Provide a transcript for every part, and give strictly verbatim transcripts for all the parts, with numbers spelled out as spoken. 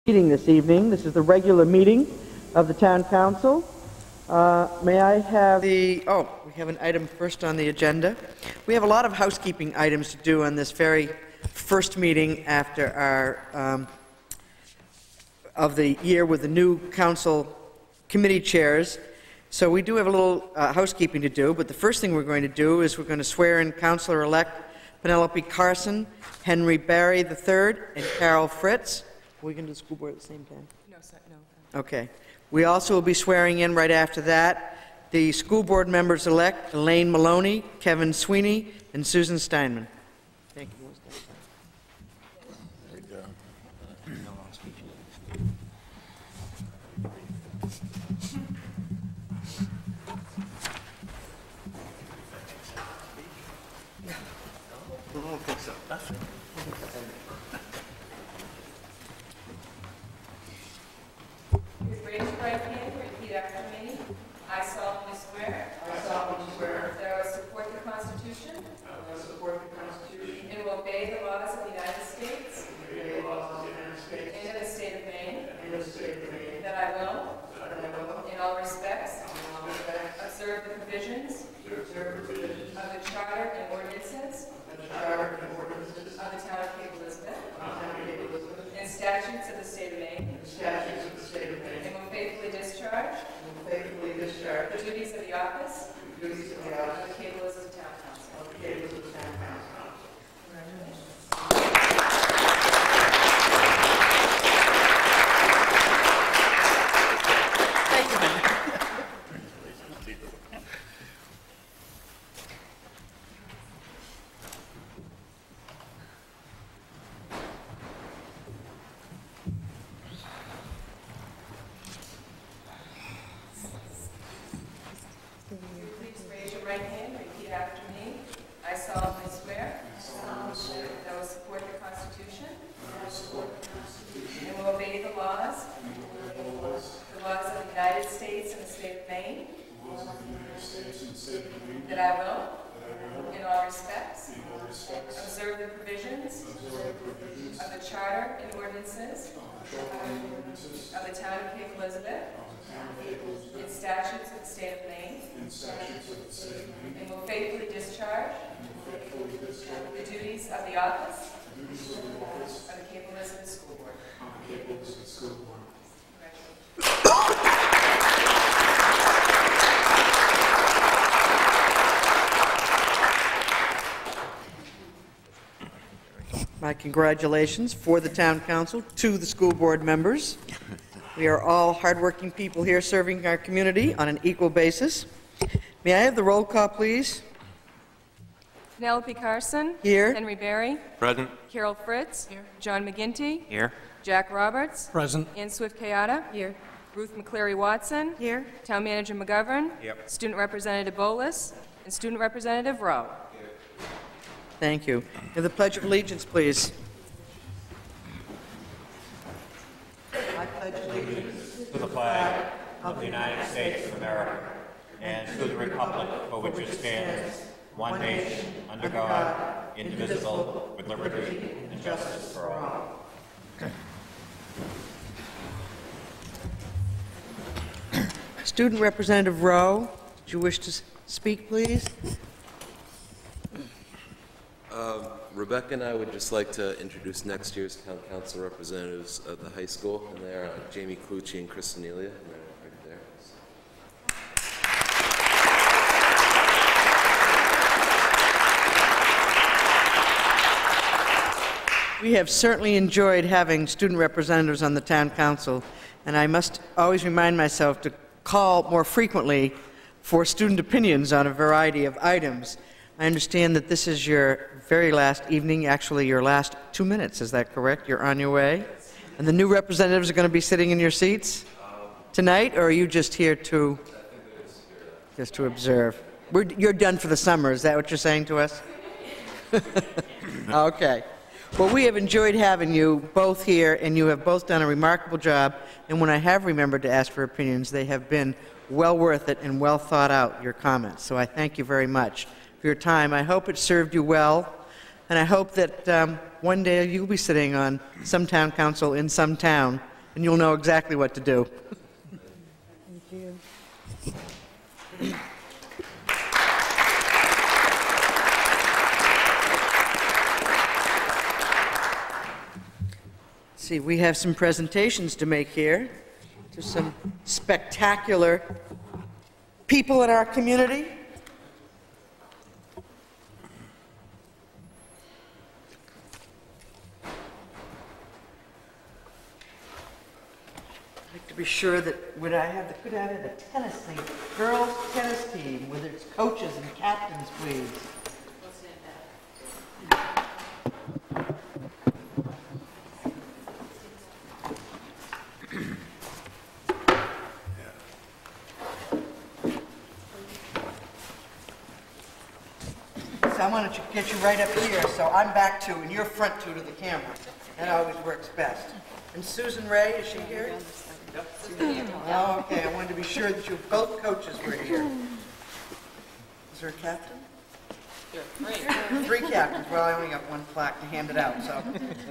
Meeting this evening. This is the regular meeting of the Town Council. Uh, may I have the, oh, we have an item first on the agenda. We have a lot of housekeeping items to do on this very first meeting after our, um, of the year with the new council committee chairs. So we do have a little uh, housekeeping to do, but the first thing we're going to do is we're going to swear in Councillor-elect Penelope Carson, Henry Barry the third, and Carol Fritz. Are we going to do the school board at the same time? No, sir, no. Okay. We also will be swearing in right after that the school board members-elect, Elaine Maloney, Kevin Sweeney, and Susan Steinman. Thank you. There you go. I don't think so. Raise your right hand, repeat after me. I solemnly swear. I solemnly swear That I will support the Constitution. I will support the Constitution And will obey the laws of the United States. and the laws of the United States And of the state of Maine. and the state of Maine. That I will, That I will, in all respects, in all respects, observe the provisions observe the provisions of the Charter and ordinances of the Charter and ordinances of the Town of Cape Elizabeth. of the Town of Cape Elizabeth And statutes of the state of Maine. and statutes of the state of Maine, And will faithfully discharge and will faithfully discharge the duties of the office the duties of the of office the Cape Elizabeth Town Council. of the Cape Elizabeth Town Council. Please raise your right hand, repeat after me. I solemnly swear. That I will support the Constitution. And will obey the laws. The laws of the United States and the state of Maine. That I will, in all respects, observe the provisions of the Charter and ordinances of the Town of Cape Elizabeth. And statutes of the state of Maine. And will faithfully discharge the duties of the office of the Cape Elizabeth School Board. Congratulations. My congratulations for the Town Council to the school board members. We are all hardworking people here serving our community on an equal basis. May I have the roll call, please? Penelope Carson. Here. Henry Barry. Present. Carol Fritz. Here. John McGinty. Here. Jack Roberts. Present. Ann Swift Kayada. Here. Ruth McCleary Watson. Here. Town Manager McGovern. Yep. Student Representative Bolus. And Student Representative Rowe. Thank you. And the Pledge of Allegiance, please. I pledge allegiance to the flag of the United States of America and to the republic for which it stands, one nation, under God, indivisible, with liberty and justice for all. Student Representative Rowe, do you wish to s- speak, please? Uh, Rebecca and I would just like to introduce next year's town council representatives of the high school, and they're uh, Jamie Clucci and Chris Anelia, and they're right there. We have certainly enjoyed having student representatives on the Town Council, and I must always remind myself to call more frequently for student opinions on a variety of items. I understand that this is your very last evening, actually your last two minutes, is that correct? You're on your way? And the new representatives are going to be sitting in your seats tonight, or are you just here to, just to observe? We're, you're done for the summer, is that what you're saying to us? Okay. Well, we have enjoyed having you both here, and you have both done a remarkable job, and when I have remembered to ask for opinions, they have been well worth it and well thought out, your comments. So I thank you very much for your time. I hope it served you well, and I hope that um, one day you'll be sitting on some town council in some town and you'll know exactly what to do. Thank you. See, we have some presentations to make here to some spectacular people in our community. I'd like to be sure that when I have the, could I have the tennis thing, girls tennis team with its coaches and captains, please. I want to get you right up here, so I'm back two and you're front two to the camera. That always works best. And Susan Ray, is she here? Yep. Oh, okay, I wanted to be sure that you both coaches were here. Is there a captain? There are three. Three captains. Well, I only got one plaque to hand it out, so.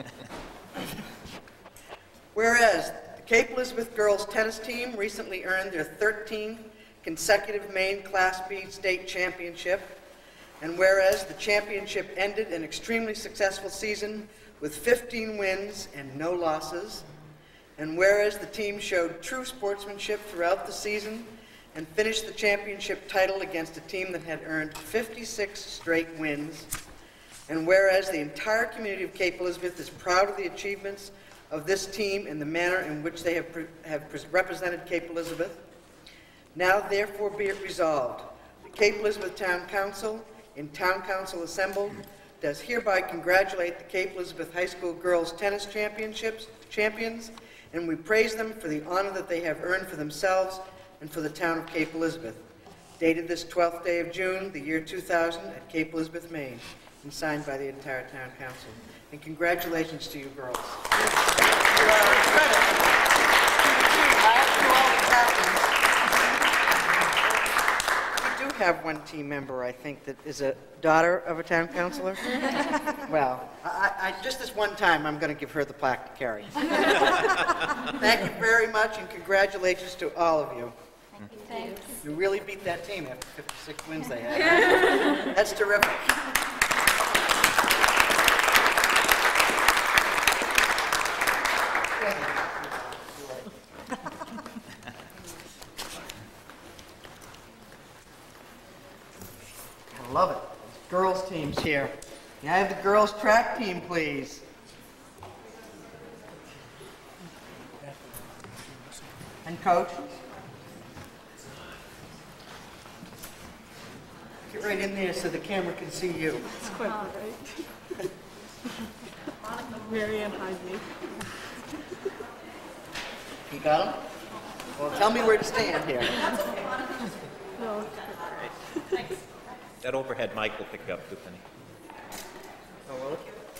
Whereas the Cape Elizabeth girls tennis team recently earned their thirteenth consecutive Maine Class B state championship. And whereas the championship ended an extremely successful season with fifteen wins and no losses, and whereas the team showed true sportsmanship throughout the season and finished the championship title against a team that had earned fifty-six straight wins, and whereas the entire community of Cape Elizabeth is proud of the achievements of this team and the manner in which they have, pre have represented Cape Elizabeth, now therefore be it resolved, the Cape Elizabeth Town Council in Town Council assembled does hereby congratulate the Cape Elizabeth High School Girls Tennis Championships champions, and we praise them for the honor that they have earned for themselves and for the town of Cape Elizabeth. Dated this twelfth day of June, the year two thousand, at Cape Elizabeth, Maine, and signed by the entire Town Council. And congratulations to you girls. To our credit, to all the captains, we do have one team member, I think, that is a daughter of a town councilor. Well, I, I, just this one time, I'm going to give her the plaque to carry. Thank you very much, and congratulations to all of you. Thanks. You really beat that team after fifty-six wins they had. That's terrific. I love it. Girls teams here. Can I have the girls track team, please? And coach? Get right in there so the camera can see you. It's quite all right. Marianne Heisey. You got them? Well, tell me where to stand here. No, it's all right. That overhead mic will pick up, Tiffany. Oh, well.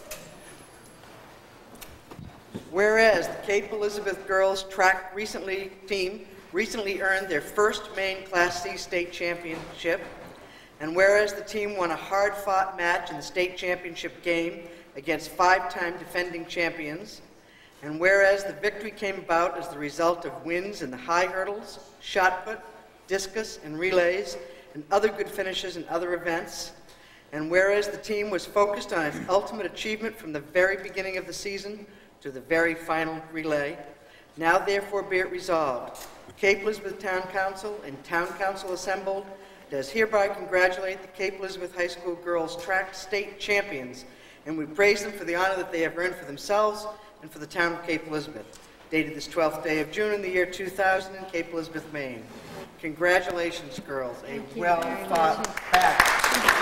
Whereas the Cape Elizabeth girls track recently team recently earned their first Maine Class C state championship, and whereas the team won a hard-fought match in the state championship game against five-time defending champions, and whereas the victory came about as the result of wins in the high hurdles, shot put, discus, and relays, and other good finishes in other events, and whereas the team was focused on its ultimate achievement from the very beginning of the season to the very final relay, now therefore be it resolved, Cape Elizabeth Town Council and Town Council assembled does hereby congratulate the Cape Elizabeth High School girls track state champions, and we praise them for the honor that they have earned for themselves and for the town of Cape Elizabeth. Dated this twelfth day of June in the year two thousand in Cape Elizabeth, Maine. Congratulations, girls. A well-fought battle.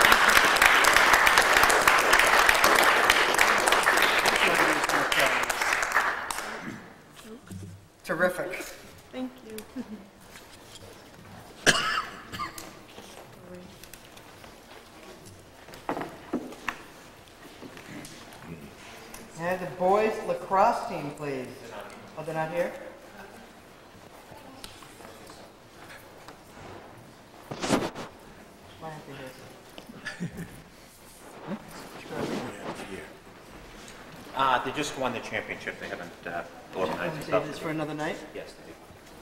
Terrific. Thank you. And the boys lacrosse team, please. Oh, they're not here? Why aren't they here? Uh, they just won the championship. They haven't uh, organized it. Save this for another night? Yes, they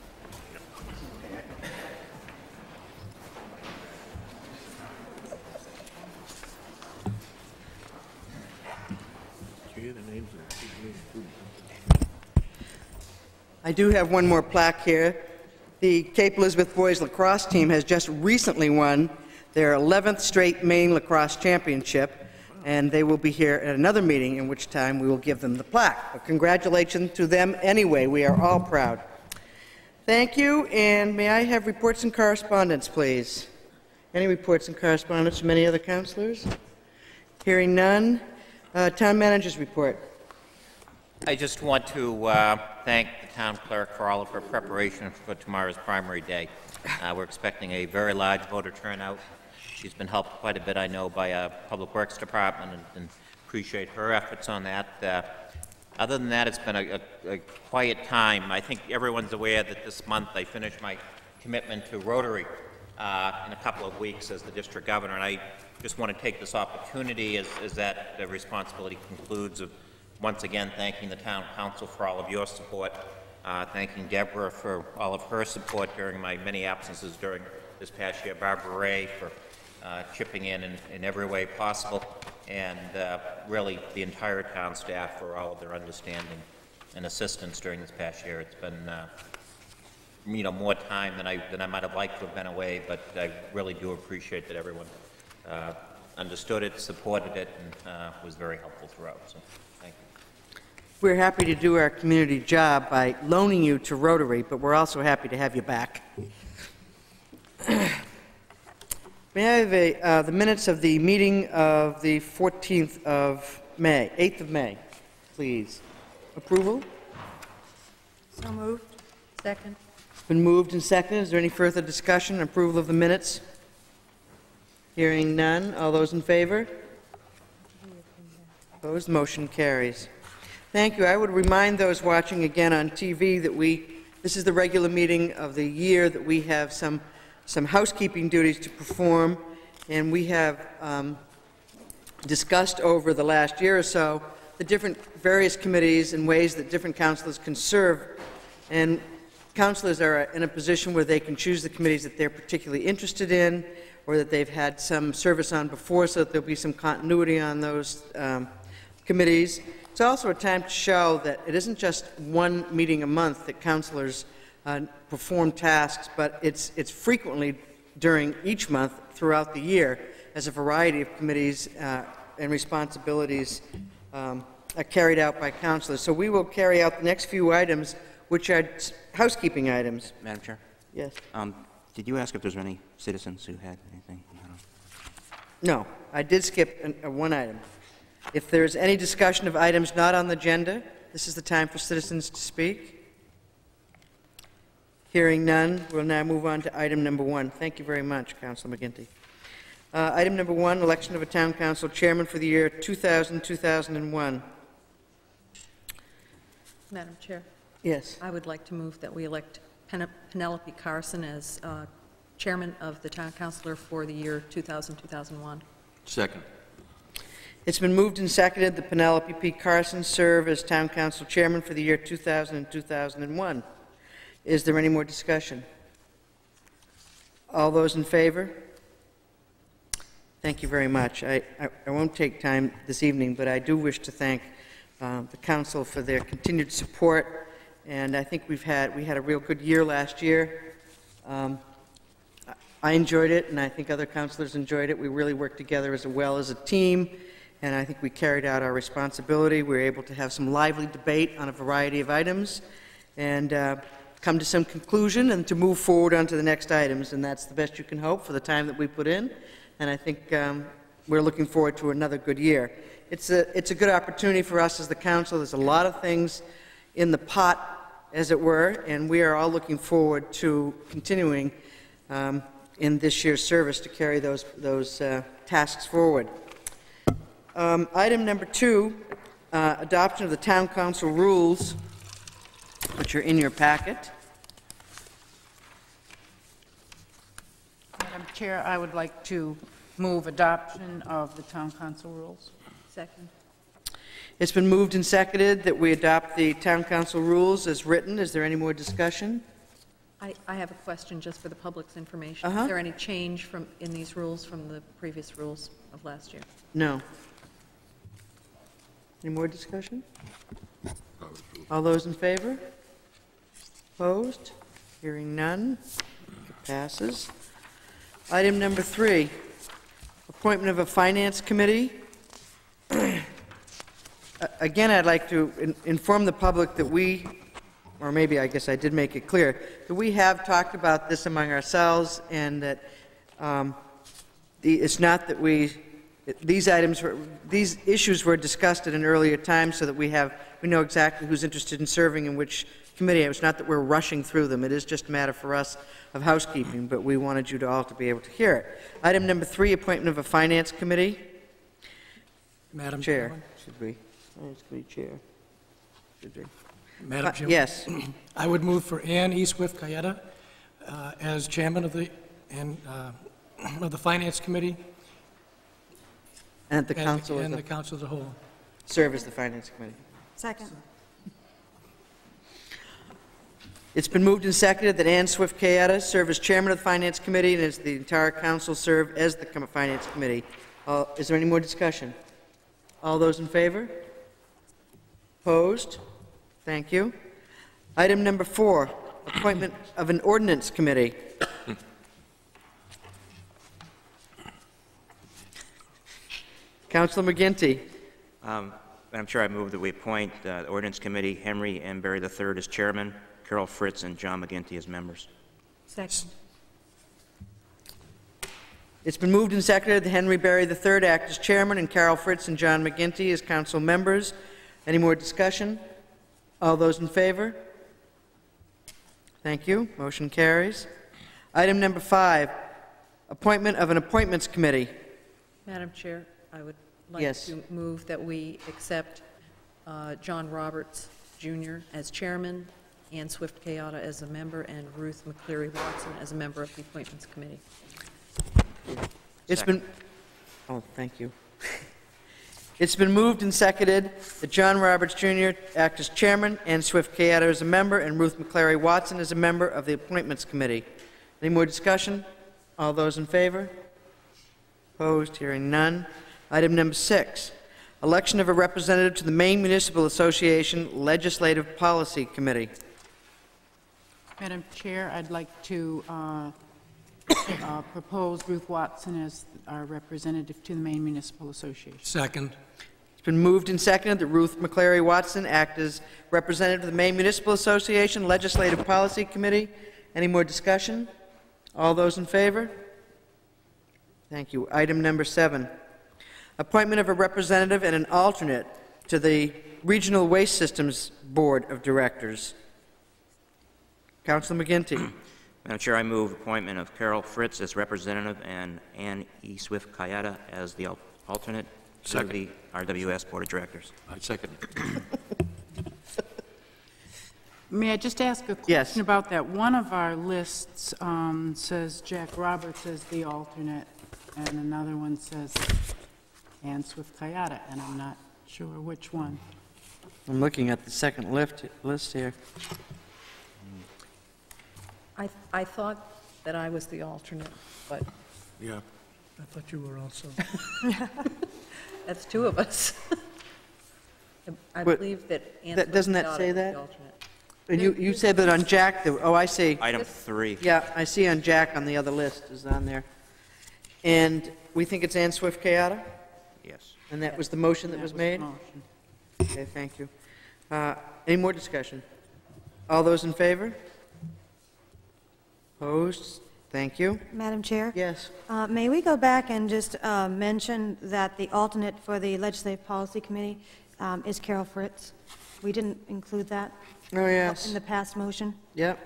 I do have one more plaque here. The Cape Elizabeth Boys Lacrosse team has just recently won their eleventh straight Maine Lacrosse Championship, and they will be here at another meeting, in which time we will give them the plaque. But congratulations to them anyway. We are all proud. Thank you, and may I have reports and correspondence, please? Any reports and correspondence from any other councilors? Hearing none. Uh, Town Manager's report. I just want to uh, thank the town clerk for all of her preparation for tomorrow's primary day. Uh, we're expecting a very large voter turnout. She's been helped quite a bit, I know, by our Public Works Department, and, and appreciate her efforts on that. Uh, other than that, it's been a, a, a quiet time. I think everyone's aware that this month I finished my commitment to Rotary uh, in a couple of weeks as the district governor, and I just want to take this opportunity as, as that the responsibility concludes of once again thanking the town council for all of your support, uh, thanking Deborah for all of her support during my many absences during this past year, Barbara Ray for uh, chipping in, in in every way possible, and uh, really the entire town staff for all of their understanding and assistance during this past year. It's been uh, you know, more time than I than I might have liked to have been away, but I really do appreciate that everyone uh, understood it, supported it, and uh, was very helpful throughout. So, thank you. We're happy to do our community job by loaning you to Rotary, but we're also happy to have you back. May I have a, uh, the minutes of the meeting of the fourteenth of May, eighth of May, please? Approval? So moved. Second. It's been moved and seconded. Is there any further discussion, approval of the minutes? Hearing none. All those in favor? Opposed? Motion carries. Thank you. I would remind those watching again on T V that we, this is the regular meeting of the year, that we have some, some housekeeping duties to perform, and we have um, discussed over the last year or so the different various committees and ways that different councilors can serve, and councilors are in a position where they can choose the committees that they're particularly interested in or that they've had some service on before, so that there'll be some continuity on those um, committees. It's also a time to show that it isn't just one meeting a month that councilors uh, perform tasks, but it's, it's frequently during each month throughout the year as a variety of committees uh, and responsibilities um, are carried out by councilors. So we will carry out the next few items, which are housekeeping items. Madam Chair, Yes. um, did you ask if there's any citizens who had anything? I don't know. No, I did skip an, uh, one item. If there's any discussion of items not on the agenda, this is the time for citizens to speak. Hearing none, we'll now move on to item number one. Thank you very much, Councilor McGinty. Uh, item number one, election of a town council chairman for the year two thousand to two thousand one. Madam Chair, Yes. I would like to move that we elect Pen- Penelope Carson as uh, chairman of the town councilor for the year two thousand to two thousand one. Second. It's been moved and seconded that Penelope P. Carson serve as town council chairman for the year two thousand and two thousand one. Is there any more discussion? All those in favor? Thank you very much. I, I, I won't take time this evening, but I do wish to thank uh, the council for their continued support, and I think we've had, we had a real good year last year. Um, I enjoyed it, and I think other councilors enjoyed it. We really worked together as well as a team, and I think we carried out our responsibility. We were able to have some lively debate on a variety of items and uh, come to some conclusion and to move forward onto the next items, and that's the best you can hope for the time that we put in, and I think um, we're looking forward to another good year. It's a, it's a good opportunity for us as the council. There's a lot of things in the pot, as it were, and we are all looking forward to continuing um, in this year's service to carry those, those uh, tasks forward. Um, item number two, uh, adoption of the town council rules, which are in your packet. Madam Chair, I would like to move adoption of the town council rules. Second. It's been moved and seconded that we adopt the town council rules as written. Is there any more discussion? I, I have a question just for the public's information. Uh-huh. Is there any change from, in these rules from the previous rules of last year? No. Any more discussion? All those in favor? Opposed? Hearing none. It passes. Item number three, appointment of a finance committee. Again, I'd like to in- inform the public that we, or maybe I guess I did make it clear, that we have talked about this among ourselves, and that um, the, it's not that we, these items, were, these issues were discussed at an earlier time so that we have, we know exactly who's interested in serving in which committee. It's not that we're rushing through them. It is just a matter for us of housekeeping, but we wanted you to all to be able to hear it. Item number three, appointment of a finance committee. Madam Chair, Chairman. should be. Finance committee chair. Should be. Madam Uh, Chairman. Yes. I would move for Ann E. Swift Kayetta uh, as chairman of the, and, uh, of the Finance Committee. And the and- council, And as the the- council as a whole. serve as the finance committee. Second. It's been moved and seconded that Ann Swift Kayetta serve as chairman of the finance committee and as the entire council serve as the com- finance committee. Uh, Is there any more discussion? All those in favor? Opposed? Thank you. Item number four, appointment of an ordinance committee. Councilor McGinty. Um, Madam Chair, I move that we appoint uh, the Ordinance Committee Henry M. Berry the third as chairman, Carol Fritz and John McGinty as members. Second. It's been moved and seconded that Henry Berry the third act as chairman and Carol Fritz and John McGinty as council members. Any more discussion? All those in favor? Thank you. Motion carries. Item number five, appointment of an appointments committee. Madam Chair, I would like Yes. to move that we accept uh, John Roberts, Junior as chairman, Ann Swift Kayetta as a member, and Ruth McCleary Watson as a member of the Appointments Committee. It's been, oh, thank you. It's been moved and seconded that John Roberts, Junior act as chairman, Ann Swift Kayetta as a member, and Ruth McCleary Watson as a member of the Appointments Committee. Any more discussion? All those in favor? Opposed? Hearing none. Item number six, election of a representative to the Maine Municipal Association Legislative Policy Committee. Madam Chair, I'd like to uh, uh, propose Ruth Watson as our representative to the Maine Municipal Association. Second. It's been moved and seconded that Ruth McCleary Watson act as representative of the Maine Municipal Association Legislative Policy Committee. Any more discussion? All those in favor? Thank you. Item number seven, appointment of a representative and an alternate to the Regional Waste Systems Board of Directors. Councilor McGinty. Madam Chair, I move appointment of Carol Fritz as representative and Ann E. Swift Kayetta as the al- alternate to Second. the R W S Board of Directors. I second. May I just ask a question Yes. about that? One of our lists um, says Jack Roberts as the alternate, and another one says Ann Swift Kayetta, and I'm not sure which one. I'm looking at the second lift, list here. I, I thought that I was the alternate, but Yeah. I thought you were also. that's two of us. I But believe that Ann that- Swift doesn't that Kayetta say is the that? alternate. And you, you said that on Jack, the- oh, I see. Item three. Yeah, I see on Jack on the other list is on there. And we think it's Ann Swift Kayetta? Yes. And that was the motion that That was the made? motion. Okay, thank you. Uh, Any more discussion? All those in favor? Opposed? Thank you. Madam Chair? Yes. Uh, May we go back and just uh, mention that the alternate for the Legislative Policy Committee um, is Carol Fritz? We didn't include that Oh, yes. in the past motion. Yep.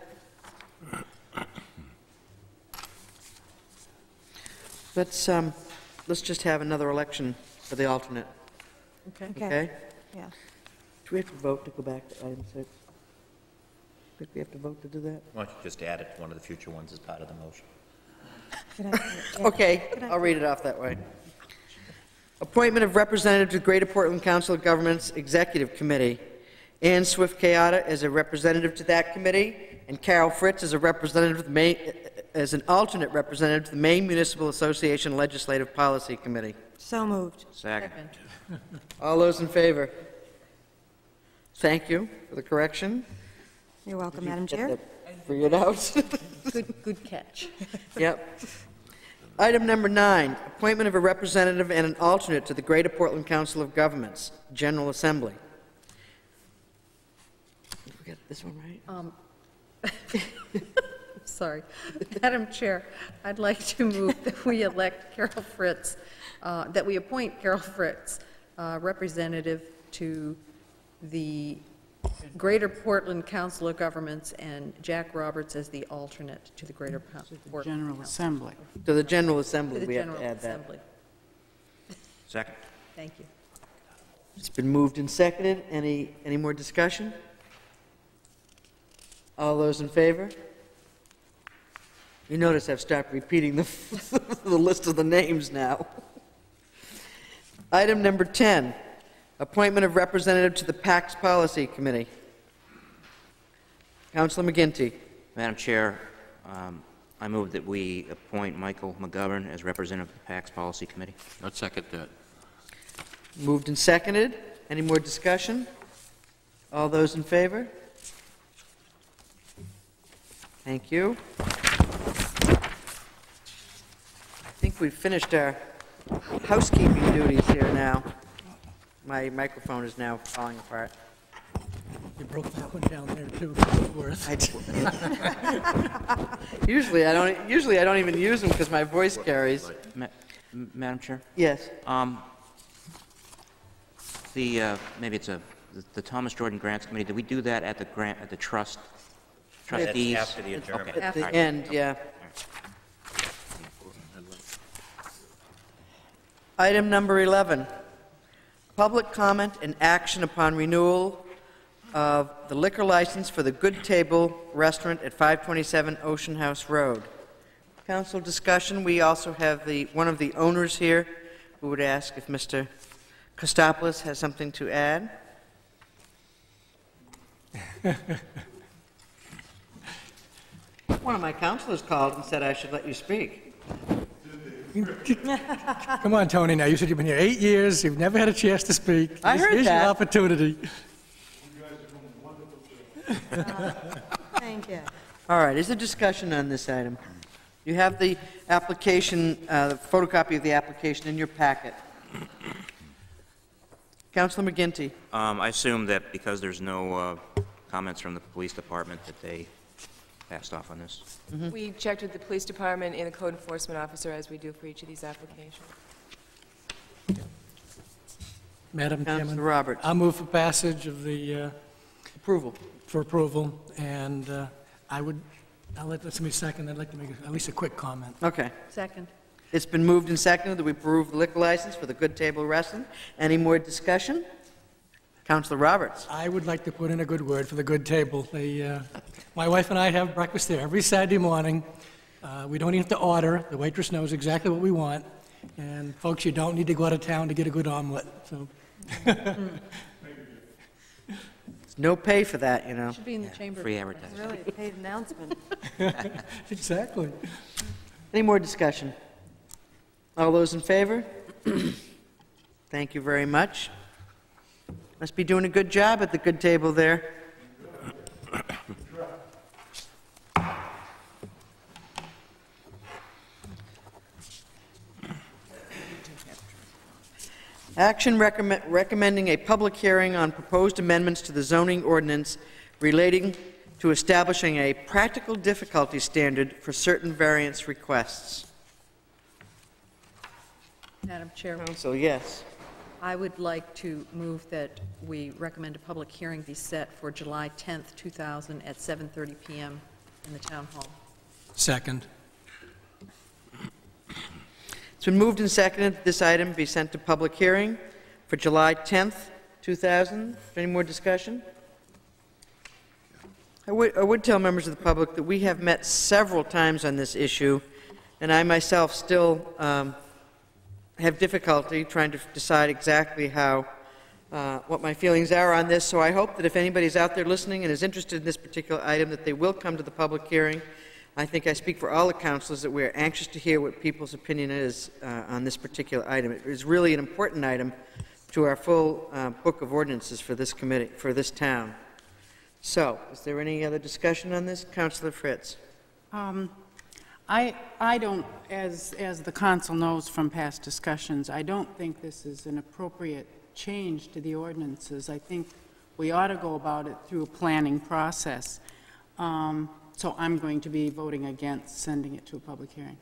Let's, um, let's just have another election for the alternate, Okay. okay? Yeah. Do we have to vote to go back to item six? I think we have to vote to do that? Why don't you just add it to one of the future ones as part of the motion? Could I- yeah. Okay, Could I- I'll read it off that way. Appointment of representative to the Greater Portland Council of Governments Executive Committee. Ann Swift Kayada as a representative to that committee, and Carol Fritz as a representative to the Maine, as an alternate representative to the Maine Municipal Association Legislative Policy Committee. So moved. Second. All those in favor? Thank you for the correction. You're welcome, Madam Get Chair. that figured out. Good, good catch. Yep. Item number nine, appointment of a representative and an alternate to the Greater Portland Council of Governments, General Assembly. Did we get this one right? Um, Sorry. Madam Chair, I'd like to move that we elect Carol Fritz, uh, that we appoint Carol Fritz, uh, representative to the Greater Portland Council of Governments, and Jack Roberts as the alternate to the Greater Po- Portland General Council. Assembly. To the General To Assembly, the we have General to add that. Assembly. Second. Thank you. It's been moved and seconded. Any, any more discussion? All those in favor? You notice I've stopped repeating the, the list of the names now. Item number ten, appointment of representative to the PACS Policy Committee. Councilor McGinty. Madam Chair, um, I move that we appoint Michael McGovern as representative of the PACS Policy Committee. I'd second that. Moved and seconded. Any more discussion? All those in favor? Thank you. I think we've finished our housekeeping duties here now. My microphone is now falling apart. You broke that one down there, too, for what it's worth. I did. Usually I don't, usually I don't even use them because my voice carries. Ma- M- Madam Chair? Yes. Um, the, uh, maybe it's a, the- the Thomas Jordan Grants Committee, did we do that at the grant, at the trust, trustees? That's after the adjournment. Okay. At the All right. end, yeah. Item number eleven, public comment and action upon renewal of the liquor license for the Good Table Restaurant at five twenty-seven Ocean House Road. Council discussion, we also have the, one of the owners here who would ask if Mister Kostopoulos has something to add. One of my counselors called and said I should let you speak. Come on, Tony, now, you said you've been here eight years, you've never had a chance to speak. I This heard is that. your opportunity. Thank you. All right, is there discussion on this item? You have the application, uh, the photocopy of the application in your packet. Councilor McGinty. Um, I assume that because there's no uh, comments from the police department that they passed off on this. We checked with the police department and the code enforcement officer, as we do for each of these applications. Madam Chairman, Councilor Roberts. I'll move for passage of the, uh, Approval. for approval, and uh, I would, I'll let somebody second, I'd like to make at least a quick comment. Okay. Second. It's been moved and seconded that we approve the liquor license for the Good Table Restaurant. Any more discussion? Councilor Roberts. I would like to put in a good word for the Good Table. They, uh, my wife and I have breakfast there every Saturday morning. Uh, We don't even have to order. The waitress knows exactly what we want. And folks, you don't need to go out of town to get a good omelet, so. There's no pay for that, you know. Should be in the chamber. Free advertising. Really, a paid announcement. Exactly. Any more discussion? All those in favor? Thank you very much. Must be doing a good job at the Good Table there. Action recommend- recommending a public hearing on proposed amendments to the zoning ordinance relating to establishing a practical difficulty standard for certain variance requests. Madam Chair, Council, yes. I would like to move that we recommend a public hearing be set for July tenth, two thousand, at seven thirty p m in the Town Hall. Second. It's been moved and seconded that this item be sent to public hearing for July tenth, two thousand. Any more discussion? I would, I would tell members of the public that we have met several times on this issue, and I myself still um, have difficulty trying to decide exactly how, uh, what my feelings are on this, so I hope that if anybody's out there listening and is interested in this particular item, that they will come to the public hearing. I think I speak for all the councilors that we're anxious to hear what people's opinion is uh, on this particular item. It is really an important item to our full uh, book of ordinances for this committee, for this town. So, is there any other discussion on this? Councilor Fritz. Um, I, I don't, as, as the council knows from past discussions, I don't think this is an appropriate change to the ordinances. I think we ought to go about it through a planning process. Um, so I'm going to be voting against sending it to a public hearing.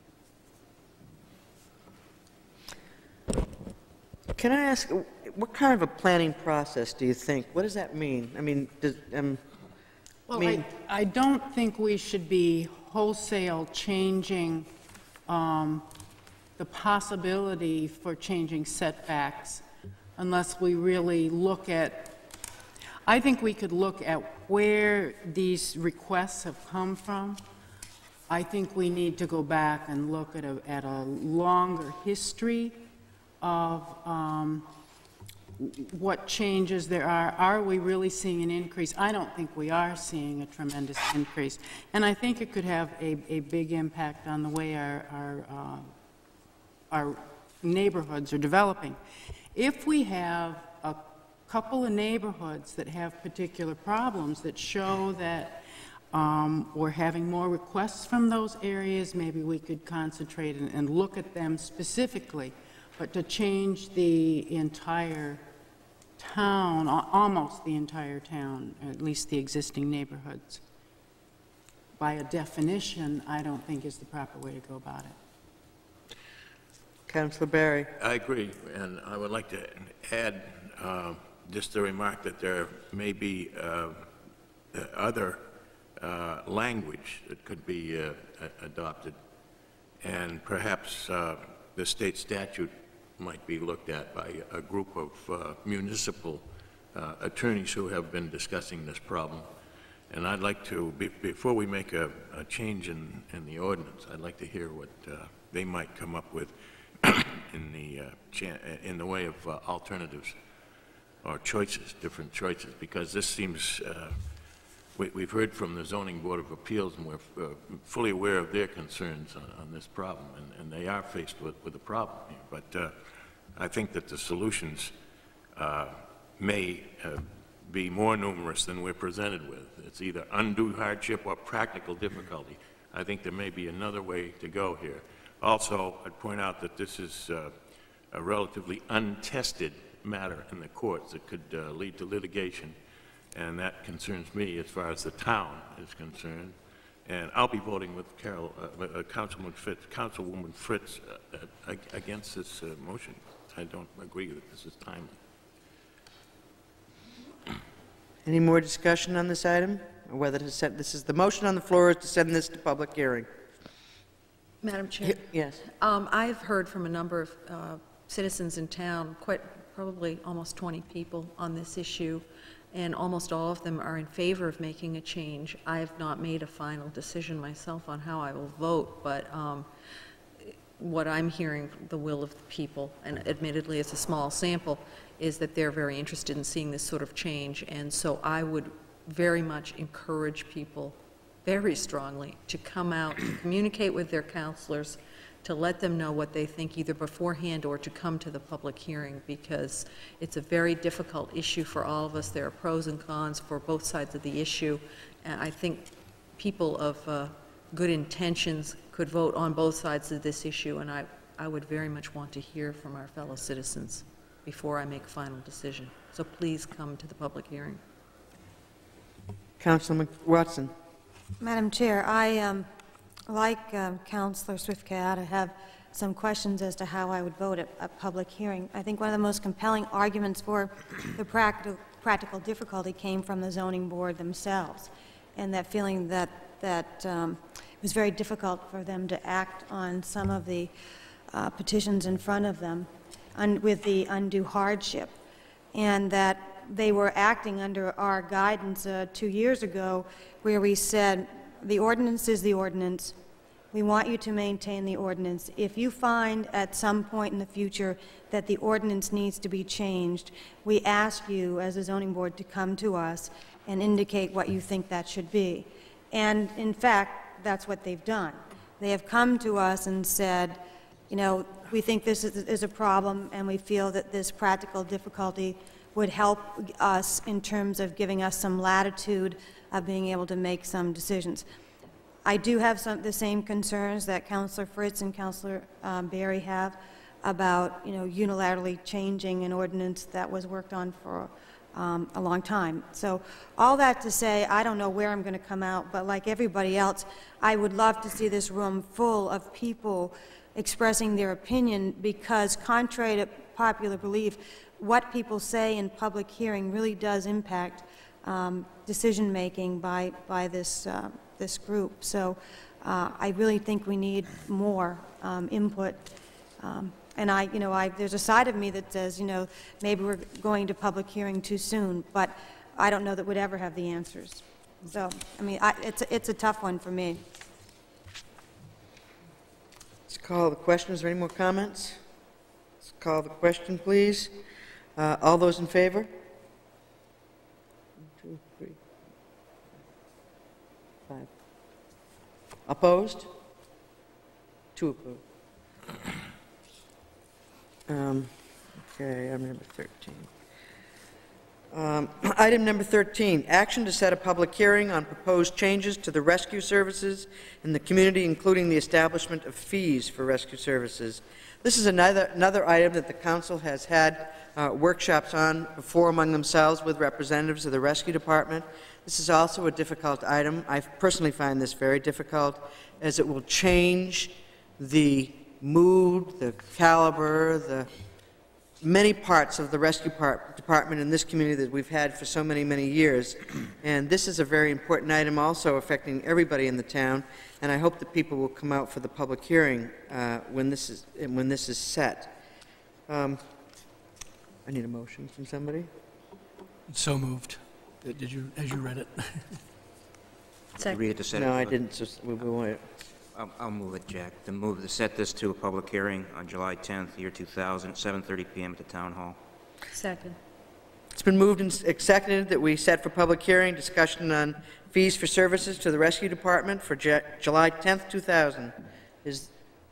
Can I ask, what kind of a planning process do you think? What does that mean? I mean, does, um, Well, mean, I, I don't think we should be wholesale changing um, the possibility for changing setbacks unless we really look at, I think we could look at where these requests have come from. I think we need to go back and look at a, at a longer history of um, what changes there are. Are we really seeing an increase? I don't think we are seeing a tremendous increase. And I think it could have a, a big impact on the way our, our, uh, our neighborhoods are developing. If we have a couple of neighborhoods that have particular problems that show that um, we're having more requests from those areas, maybe we could concentrate and, and look at them specifically. But to change the entire town, almost the entire town, at least the existing neighborhoods, by a definition, I don't think is the proper way to go about it. Councilor Barry. I agree, and I would like to add uh, just a remark that there may be uh, other uh, language that could be uh, adopted, and perhaps uh, the state statute might be looked at by a group of uh, municipal uh, attorneys who have been discussing this problem. And I'd like to, be, before we make a, a change in, in the ordinance, I'd like to hear what uh, they might come up with in the, uh, cha in the way of uh, alternatives or choices, different choices, because this seems, uh, we, we've heard from the Zoning Board of Appeals, and we're uh, fully aware of their concerns on, on this problem, and, and they are faced with, with a problem here. But uh, I think that the solutions uh, may uh, be more numerous than we're presented with. It's either undue hardship or practical difficulty. I think there may be another way to go here. Also, I'd point out that this is uh, a relatively untested matter in the courts that could uh, lead to litigation, and that concerns me as far as the town is concerned. And I'll be voting with Carol, uh, uh, Councilman Fritz, Councilwoman Fritz uh, uh, against this uh, motion. I don't agree that this is timely. Any more discussion on this item? Or whether to send, this is the motion on the floor is to send this to public hearing. Madam Chair? Yes. Um, I've heard from a number of uh, citizens in town, quite probably almost twenty people on this issue, and almost all of them are in favor of making a change. I have not made a final decision myself on how I will vote, but um, what I'm hearing, the will of the people, and admittedly it's a small sample, is that they're very interested in seeing this sort of change, and so I would very much encourage people very strongly to come out, to communicate with their counselors, to let them know what they think either beforehand or to come to the public hearing, because it's a very difficult issue for all of us. There are pros and cons for both sides of the issue, and I think people of uh, good intentions could vote on both sides of this issue, and I, I would very much want to hear from our fellow citizens before I make a final decision. So please come to the public hearing. Councilman Watson. Madam Chair, I, um, like um, Councilor Swift-Kayada, have some questions as to how I would vote at a public hearing. I think one of the most compelling arguments for the practical, practical difficulty came from the zoning board themselves, and that feeling that, that um, it was very difficult for them to act on some of the uh, petitions in front of them un with the undue hardship, and that they were acting under our guidance uh, two years ago, where we said the ordinance is the ordinance, We want you to maintain the ordinance. If you find at some point in the future that the ordinance needs to be changed, we ask you, as a zoning board, to come to us and indicate what you think that should be. And in fact, that's what they've done. They have come to us and said, you know, we think this is, is a problem, and we feel that this practical difficulty would help us in terms of giving us some latitude of being able to make some decisions. I do have some the same concerns that Councilor Fritz and Councilor um, Barry have about, you know, unilaterally changing an ordinance that was worked on for um, a long time. So all that to say, I don't know where I'm going to come out, but like everybody else, I would love to see this room full of people expressing their opinion, because contrary to popular belief, what people say in public hearing really does impact um, decision-making by, by this, uh, this group. So uh, I really think we need more um, input. Um, and I, you know, I, there's a side of me that says, you know, maybe we're going to public hearing too soon, but I don't know that we'd ever have the answers. So, I mean, I, it's, a, it's a tough one for me. Let's call the question. Is there any more comments? Let's call the question, please. Uh, all those in favor? One, two, three, five. Opposed? Two opposed. Um, okay, item number thirteen. Um, item number thirteen, action to set a public hearing on proposed changes to the rescue services in the community, including the establishment of fees for rescue services. This is another, another item that the council has had uh, workshops on before among themselves with representatives of the rescue department. This is also a difficult item. I personally find this very difficult, as it will change the mood, the caliber, the many parts of the rescue part, department in this community that we've had for so many, many years. And this is a very important item also affecting everybody in the town, and I hope that people will come out for the public hearing uh, when, this is, when this is set. Um, I need a motion from somebody. So moved. Did you, as you read it? You read it to set it No, to I the- didn't. Just, we, we want it. I'll, I'll move it, Jack. To move to set this to a public hearing on July tenth, year two thousand, at seven thirty p m at the Town Hall. Second. It's been moved and seconded that we set for public hearing discussion on fees for services to the rescue department for J July tenth, two thousand. Is,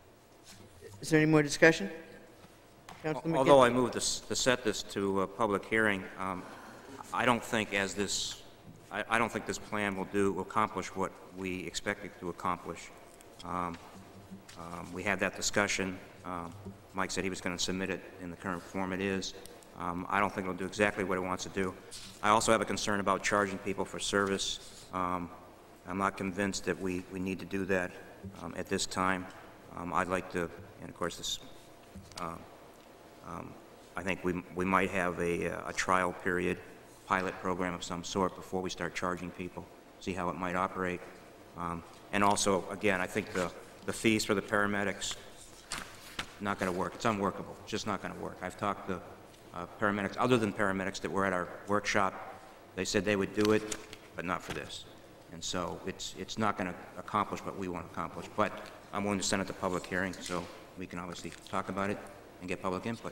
is there any more discussion? Councilor Although I McGinty? moved to, s- to set this to a public hearing, um, I don't think as this, I, I don't think this plan will do, will accomplish what we expect it to accomplish. Um, um, we had that discussion. Um, Mike said he was going to submit it in the current form it is. Um, I don't think it'll do exactly what it wants to do. I also have a concern about charging people for service. Um, I'm not convinced that we, we need to do that um, at this time. Um, I'd like to, and of course this, um, um, I think we, we might have a, a trial period, pilot program of some sort before we start charging people, see how it might operate. Um, and also, again, I think the, the fees for the paramedics, not going to work. It's unworkable. It's just not going to work. I've talked to uh, paramedics, other than paramedics that were at our workshop. They said they would do it, but not for this. And so it's, it's not going to accomplish what we want to accomplish. But I'm willing to send it to public hearing so we can obviously talk about it and get public input.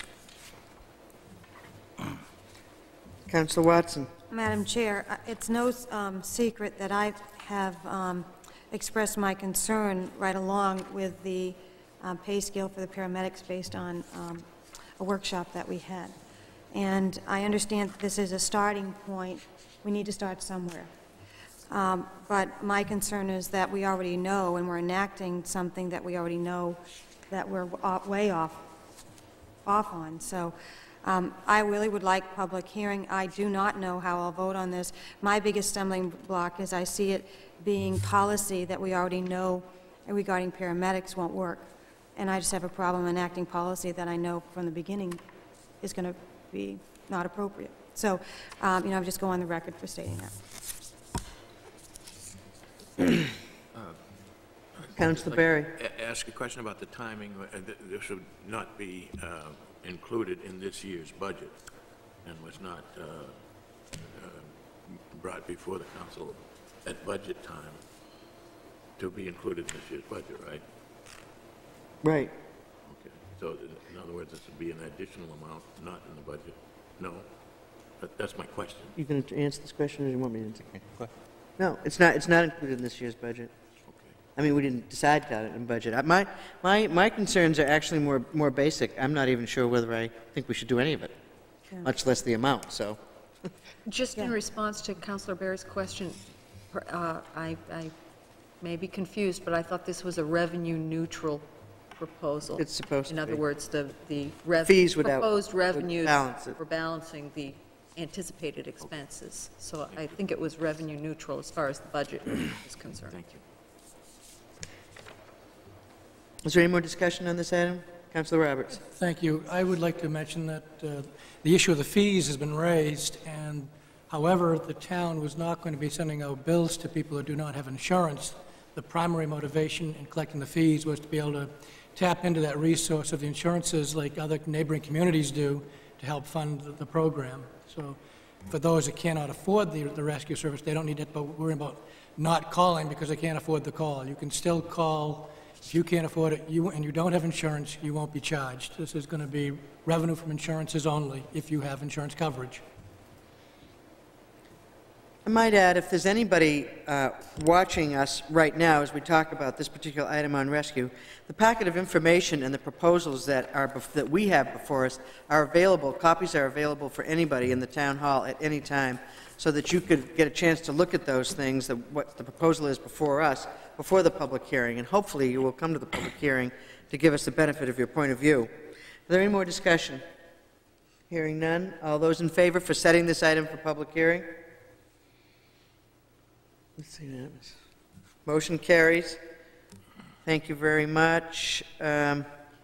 Councilor Watson. Madam Chair, uh, it's no um, secret that I have um, expressed my concern right along with the uh, pay scale for the paramedics based on um, a workshop that we had. And I understand that this is a starting point. We need to start somewhere. Um, but my concern is that we already know, and we're enacting something that we already know that we're off, way off, off on. So um, I really would like public hearing. I do not know how I'll vote on this. My biggest stumbling block is I see it being policy that we already know regarding paramedics won't work. And I just have a problem enacting policy that I know from the beginning is going to be not appropriate. So, um, you know, I'm just going on the record for stating that. Councilor Barry. A- Ask a question about the timing. Uh, th- This would not be uh, included in this year's budget and was not uh, uh, brought before the council at budget time. to be included in this year's budget, right? Right. Okay. So in other words, this would be an additional amount, not in the budget? No? That- That's my question. You going to answer this question, or do you want me to answer? No, it's not, it's not included in this year's budget. I mean, we didn't decide on it in budget. Uh, My, my, my concerns are actually more, more basic. I'm not even sure whether I think we should do any of it, Yeah. much less the amount, so. Just in Yeah. response to Councilor Barry's question, per- uh, I, I may be confused, but I thought this was a revenue-neutral proposal. It's supposed In to other be. words, the, the rev- Fees would out- proposed would revenues balance it. were balancing the anticipated expenses. So I think it was revenue-neutral as far as the budget is concerned. Thank you. Is there any more discussion on this item? Councilor Roberts? Thank you. I would like to mention that uh, the issue of the fees has been raised, and however, the town was not going to be sending out bills to people who do not have insurance. The primary motivation in collecting the fees was to be able to tap into that resource of the insurances like other neighboring communities do to help fund the- the program. So for those that cannot afford the, the rescue service, they don't need to worry about not calling because they can't afford the call. You can still call. If you can't afford it, you, and you don't have insurance, you won't be charged. This is going to be revenue from insurances only if you have insurance coverage. I might add, if there's anybody uh, watching us right now as we talk about this particular item on rescue, the packet of information and the proposals that are bef- that we have before us are available, copies are available for anybody in the town hall at any time, so that you could get a chance to look at those things, the, what the proposal is before us, before the public hearing, and hopefully you will come to the public hearing to give us the benefit of your point of view. Are there any more discussion? Hearing none. All those in favor for setting this item for public hearing? It's unanimous. Motion carries. Thank you very much. Um,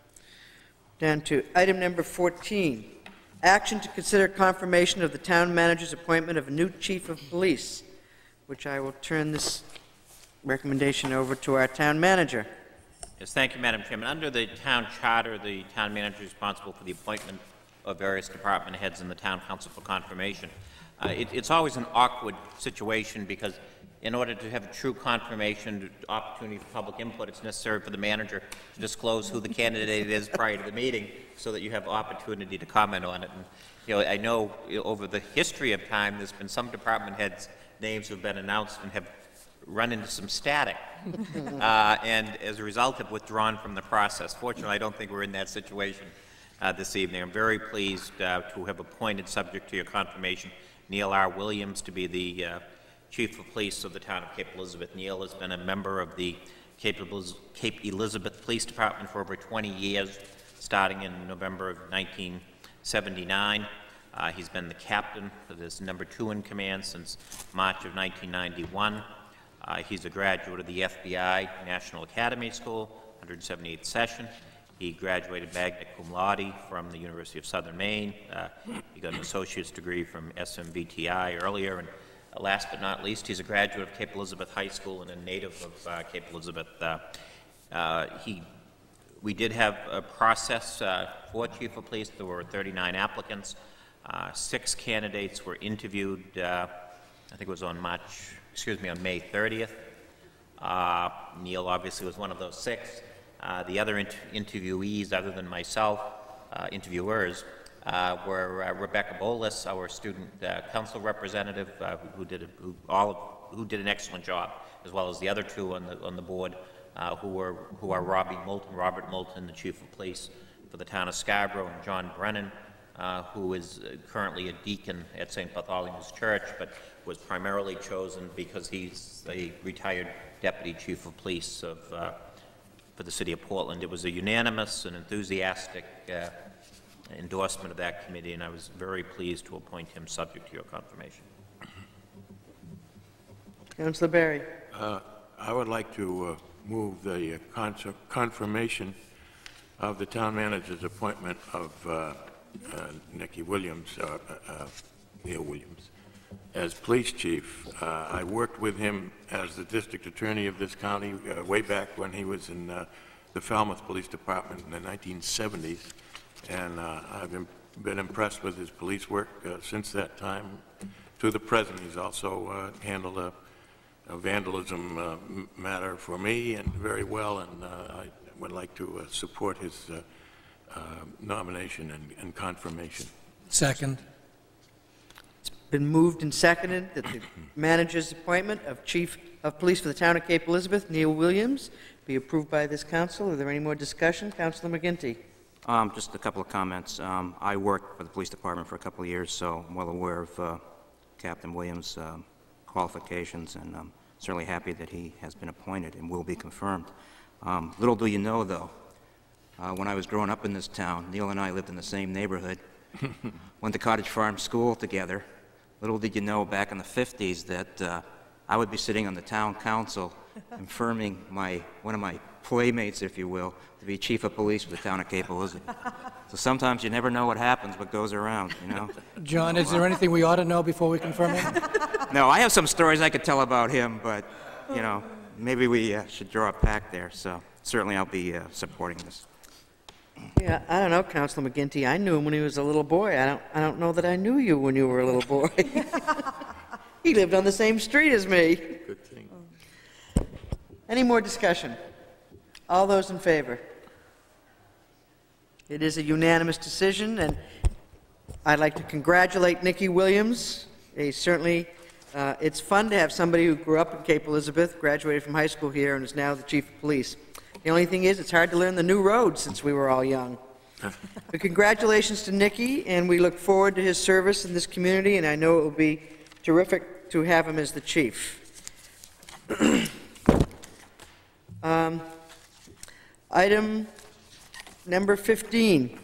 Down to item number fourteen, action to consider confirmation of the town manager's appointment of a new chief of police, which I will turn this recommendation over to our town manager. Yes, thank you, Madam Chairman. Under the town charter, the town manager is responsible for the appointment of various department heads in the town council for confirmation. Uh, it, it's always an awkward situation because in order to have true confirmation, opportunity for public input, it's necessary for the manager to disclose who the candidate is prior to the meeting so that you have opportunity to comment on it. And, you know, I know you know, over the history of time, there's been some department heads' names who have been announced and have run into some static, uh, and as a result have withdrawn from the process. Fortunately, I don't think we're in that situation uh, this evening. I'm very pleased uh, to have appointed, subject to your confirmation, Neil R. Williams to be the uh, Chief of Police of the town of Cape Elizabeth. Neil has been a member of the Cape, Eliz Cape Elizabeth Police Department for over twenty years, starting in November of nineteen seventy-nine. Uh, he's been the captain for this number two in command since March of nineteen ninety-one. Uh, he's a graduate of the F B I National Academy School, one hundred seventy-eighth session. He graduated magna cum laude from the University of Southern Maine. Uh, he got an associate's degree from S M B T I earlier. And uh, last but not least, he's a graduate of Cape Elizabeth High School and a native of uh, Cape Elizabeth. Uh, uh, he, we did have a process uh, for chief of police. There were thirty-nine applicants. Uh, six candidates were interviewed, uh, I think it was on March, excuse me, on May thirtieth. Uh, Neil obviously was one of those six. Uh, the other inter interviewees, other than myself, uh, interviewers, uh, were uh, Rebecca Bolas, our student uh, council representative, uh, who, who did a, who all of, who did an excellent job, as well as the other two on the on the board, uh, who were who are Robbie Moulton, Robert Moulton, the chief of police for the town of Scarborough, and John Brennan, uh, who is currently a deacon at Saint Bartholomew's Church, but was primarily chosen because he's a retired deputy chief of police of. Uh, for the city of Portland. It was a unanimous and enthusiastic uh, endorsement of that committee, and I was very pleased to appoint him subject to your confirmation. Councilor Barry. Uh, I would like to uh, move the uh, con confirmation of the town manager's appointment of uh, uh, Nicky Williams, uh, uh, Neil Williams, as police chief. Uh, I worked with him as the district attorney of this county uh, way back when he was in uh, the Falmouth Police Department in the nineteen seventies, and uh, I've been, been impressed with his police work uh, since that time to the present. He's also uh, handled a a vandalism uh, m- matter for me and very well, and uh, I would like to uh, support his uh, uh, nomination and, and confirmation. Second. Been moved and seconded that the manager's appointment of Chief of Police for the Town of Cape Elizabeth, Neil Williams, be approved by this council. Are there any more discussion? Councilor McGinty. Um, Just a couple of comments. Um, I worked for the police department for a couple of years, so I'm well aware of uh, Captain Williams' um, qualifications, and I'm certainly happy that he has been appointed and will be confirmed. Um, Little do you know, though, uh, when I was growing up in this town, Neil and I lived in the same neighborhood, went to Cottage Farm School together. Little did you know back in the fifties that uh, I would be sitting on the town council confirming my, one of my playmates, if you will, to be chief of police for the town of Cape Elizabeth. So sometimes you never know what happens, what goes around, you know? John, is there anything we ought to know before we confirm him? No, I have some stories I could tell about him, but, you know, maybe we uh, should draw a pact there, so certainly I'll be uh, supporting this. Yeah, I don't know, Councilor McGinty. I knew him when he was a little boy. I don't, I don't know that I knew you when you were a little boy. He lived on the same street as me. Good thing. Any more discussion? All those in favor? It is a unanimous decision, and I'd like to congratulate Nikki Williams. He certainly, uh, it's fun to have somebody who grew up in Cape Elizabeth, graduated from high school here, and is now the chief of police. The only thing is, it's hard to learn the new road since we were all young. But congratulations to Nikki, and we look forward to his service in this community, and I know it will be terrific to have him as the chief. um, item number fifteen.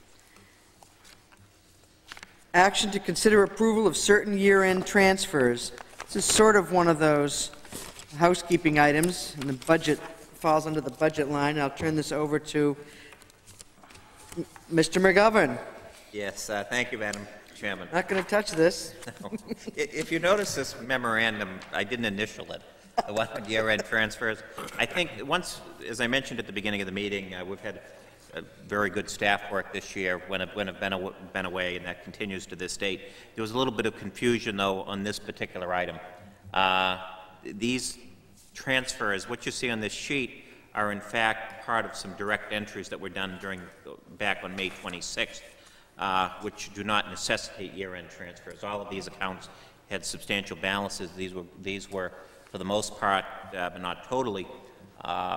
Action to consider approval of certain year-end transfers. This is sort of one of those housekeeping items, and the budget falls under the budget line. I'll turn this over to Mister McGovern. Yes, uh, thank you, Madam Chairman. Not going to touch this. If you notice this memorandum, I didn't initial it, the one on year-end transfers. I think once, as I mentioned at the beginning of the meeting, uh, we've had a very good staff work this year when I've, when I've been, aw been away, and that continues to this date. There was a little bit of confusion, though, on this particular item. Uh, these transfers, what you see on this sheet, are in fact part of some direct entries that were done during back on May twenty-sixth, uh, which do not necessitate year-end transfers. All of these accounts had substantial balances. These were, these were for the most part, uh, but not totally, uh,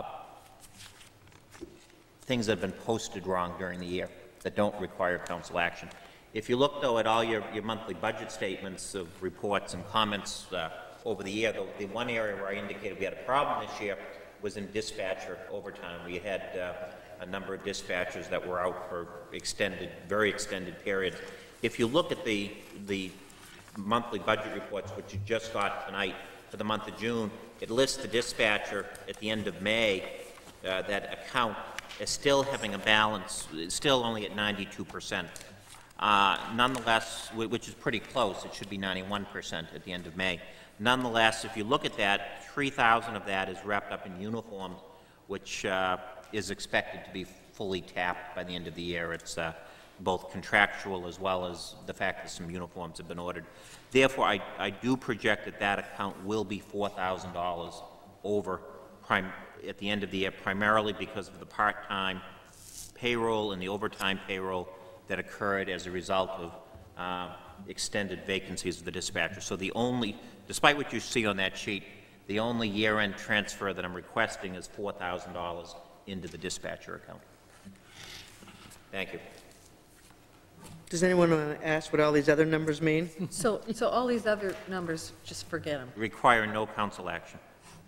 things that have been posted wrong during the year that don't require council action. If you look, though, at all your, your monthly budget statements of reports and comments uh, over the year, the, the one area where I indicated we had a problem this year was in dispatcher overtime. We had uh, a number of dispatchers that were out for extended, very extended periods. If you look at the, the monthly budget reports, which you just got tonight for the month of June, it lists the dispatcher at the end of May, uh, that account is still having a balance, it's still only at ninety-two percent. Uh, nonetheless, which is pretty close, it should be ninety-one percent at the end of May. Nonetheless, if you look at that, three thousand of that is wrapped up in uniforms, which uh, is expected to be fully tapped by the end of the year. It's uh, both contractual as well as the fact that some uniforms have been ordered. Therefore, I, I do project that that account will be four thousand dollars over prime, at the end of the year, primarily because of the part-time payroll and the overtime payroll that occurred as a result of uh, extended vacancies of the dispatcher. So the only, despite what you see on that sheet, the only year-end transfer that I'm requesting is four thousand dollars into the dispatcher account. Thank you. Does anyone want to ask what all these other numbers mean? So, so all these other numbers, just forget them. Require no council action.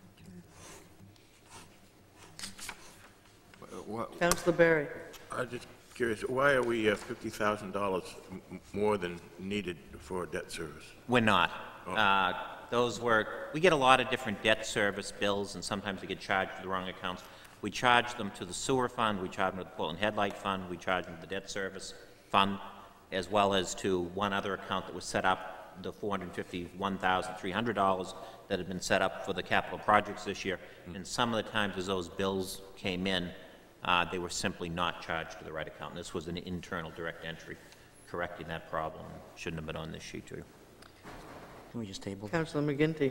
What, Councilor Berry. I'm just curious, why are we uh, fifty thousand dollars more than needed for debt service? We're not. Oh. Uh, those were, we get a lot of different debt service bills, and sometimes we get charged to the wrong accounts. We charge them to the sewer fund, we charge them to the Portland Headlight Fund, we charge them to the debt service fund, as well as to one other account that was set up, the four hundred fifty-one thousand three hundred dollars that had been set up for the capital projects this year. Mm. And some of the times as those bills came in, uh, they were simply not charged to the right account. And this was an internal direct entry correcting that problem. Shouldn't have been on this sheet, too. Can we just table? Councilor McGinty.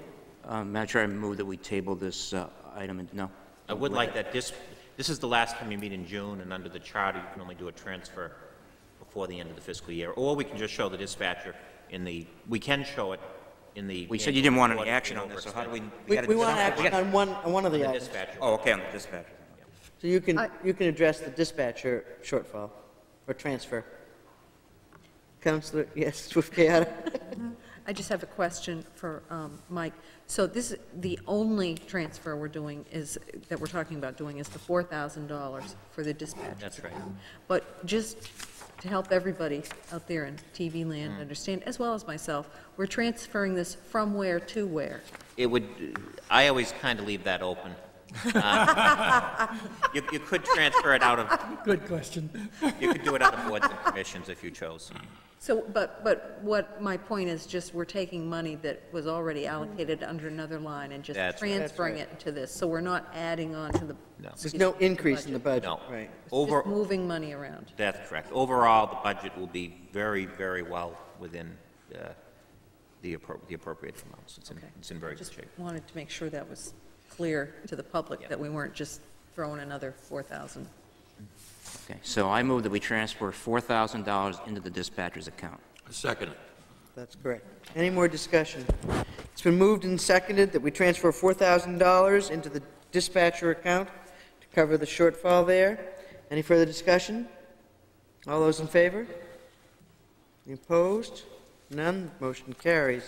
Uh, Madam Chair, I move that we table this uh, item, and no. I would like that this, this is the last time you meet in June, and under the charter, you can only do a transfer before the end of the fiscal year. Or we can just show the dispatcher in the, we can show it in the. We said you didn't want any action on this, so how do we? We gotta we do want something. action on one, on one of the The items. dispatcher. Oh, okay, on the dispatcher. So you can, I- you can address the dispatcher shortfall or transfer. Counselor, yes, Swift-Kayatta? I just have a question for um, Mike. So this, the only transfer we're doing is, that we're talking about doing is the four thousand dollars for the dispatch. That's right. But just to help everybody out there in T V land Mm. understand, as well as myself, we're transferring this from where to where? It would, I always kind of leave that open. Uh, You, you could transfer it out of, Good question. you could do it out of boards and commissions if you chose. So, but, but what my point is, just we're taking money that was already allocated under another line and just That's right. transferring it to this. So we're not adding on to the. No. There's no increase in the budget, No. right? Over, Just moving money around. that's correct. Overall, the budget will be very, very well within uh, the appro- the appropriate amounts. It's in, Okay. it's in very good Just shape. wanted to make sure that was clear to the public, Yeah. that we weren't just throwing another four thousand. Okay, so I move that we transfer four thousand dollars into the dispatcher's account. Second. That's correct. Any more discussion? It's been moved and seconded that we transfer four thousand dollars into the dispatcher account to cover the shortfall there. Any further discussion? All those in favor? Any opposed? None. Motion carries.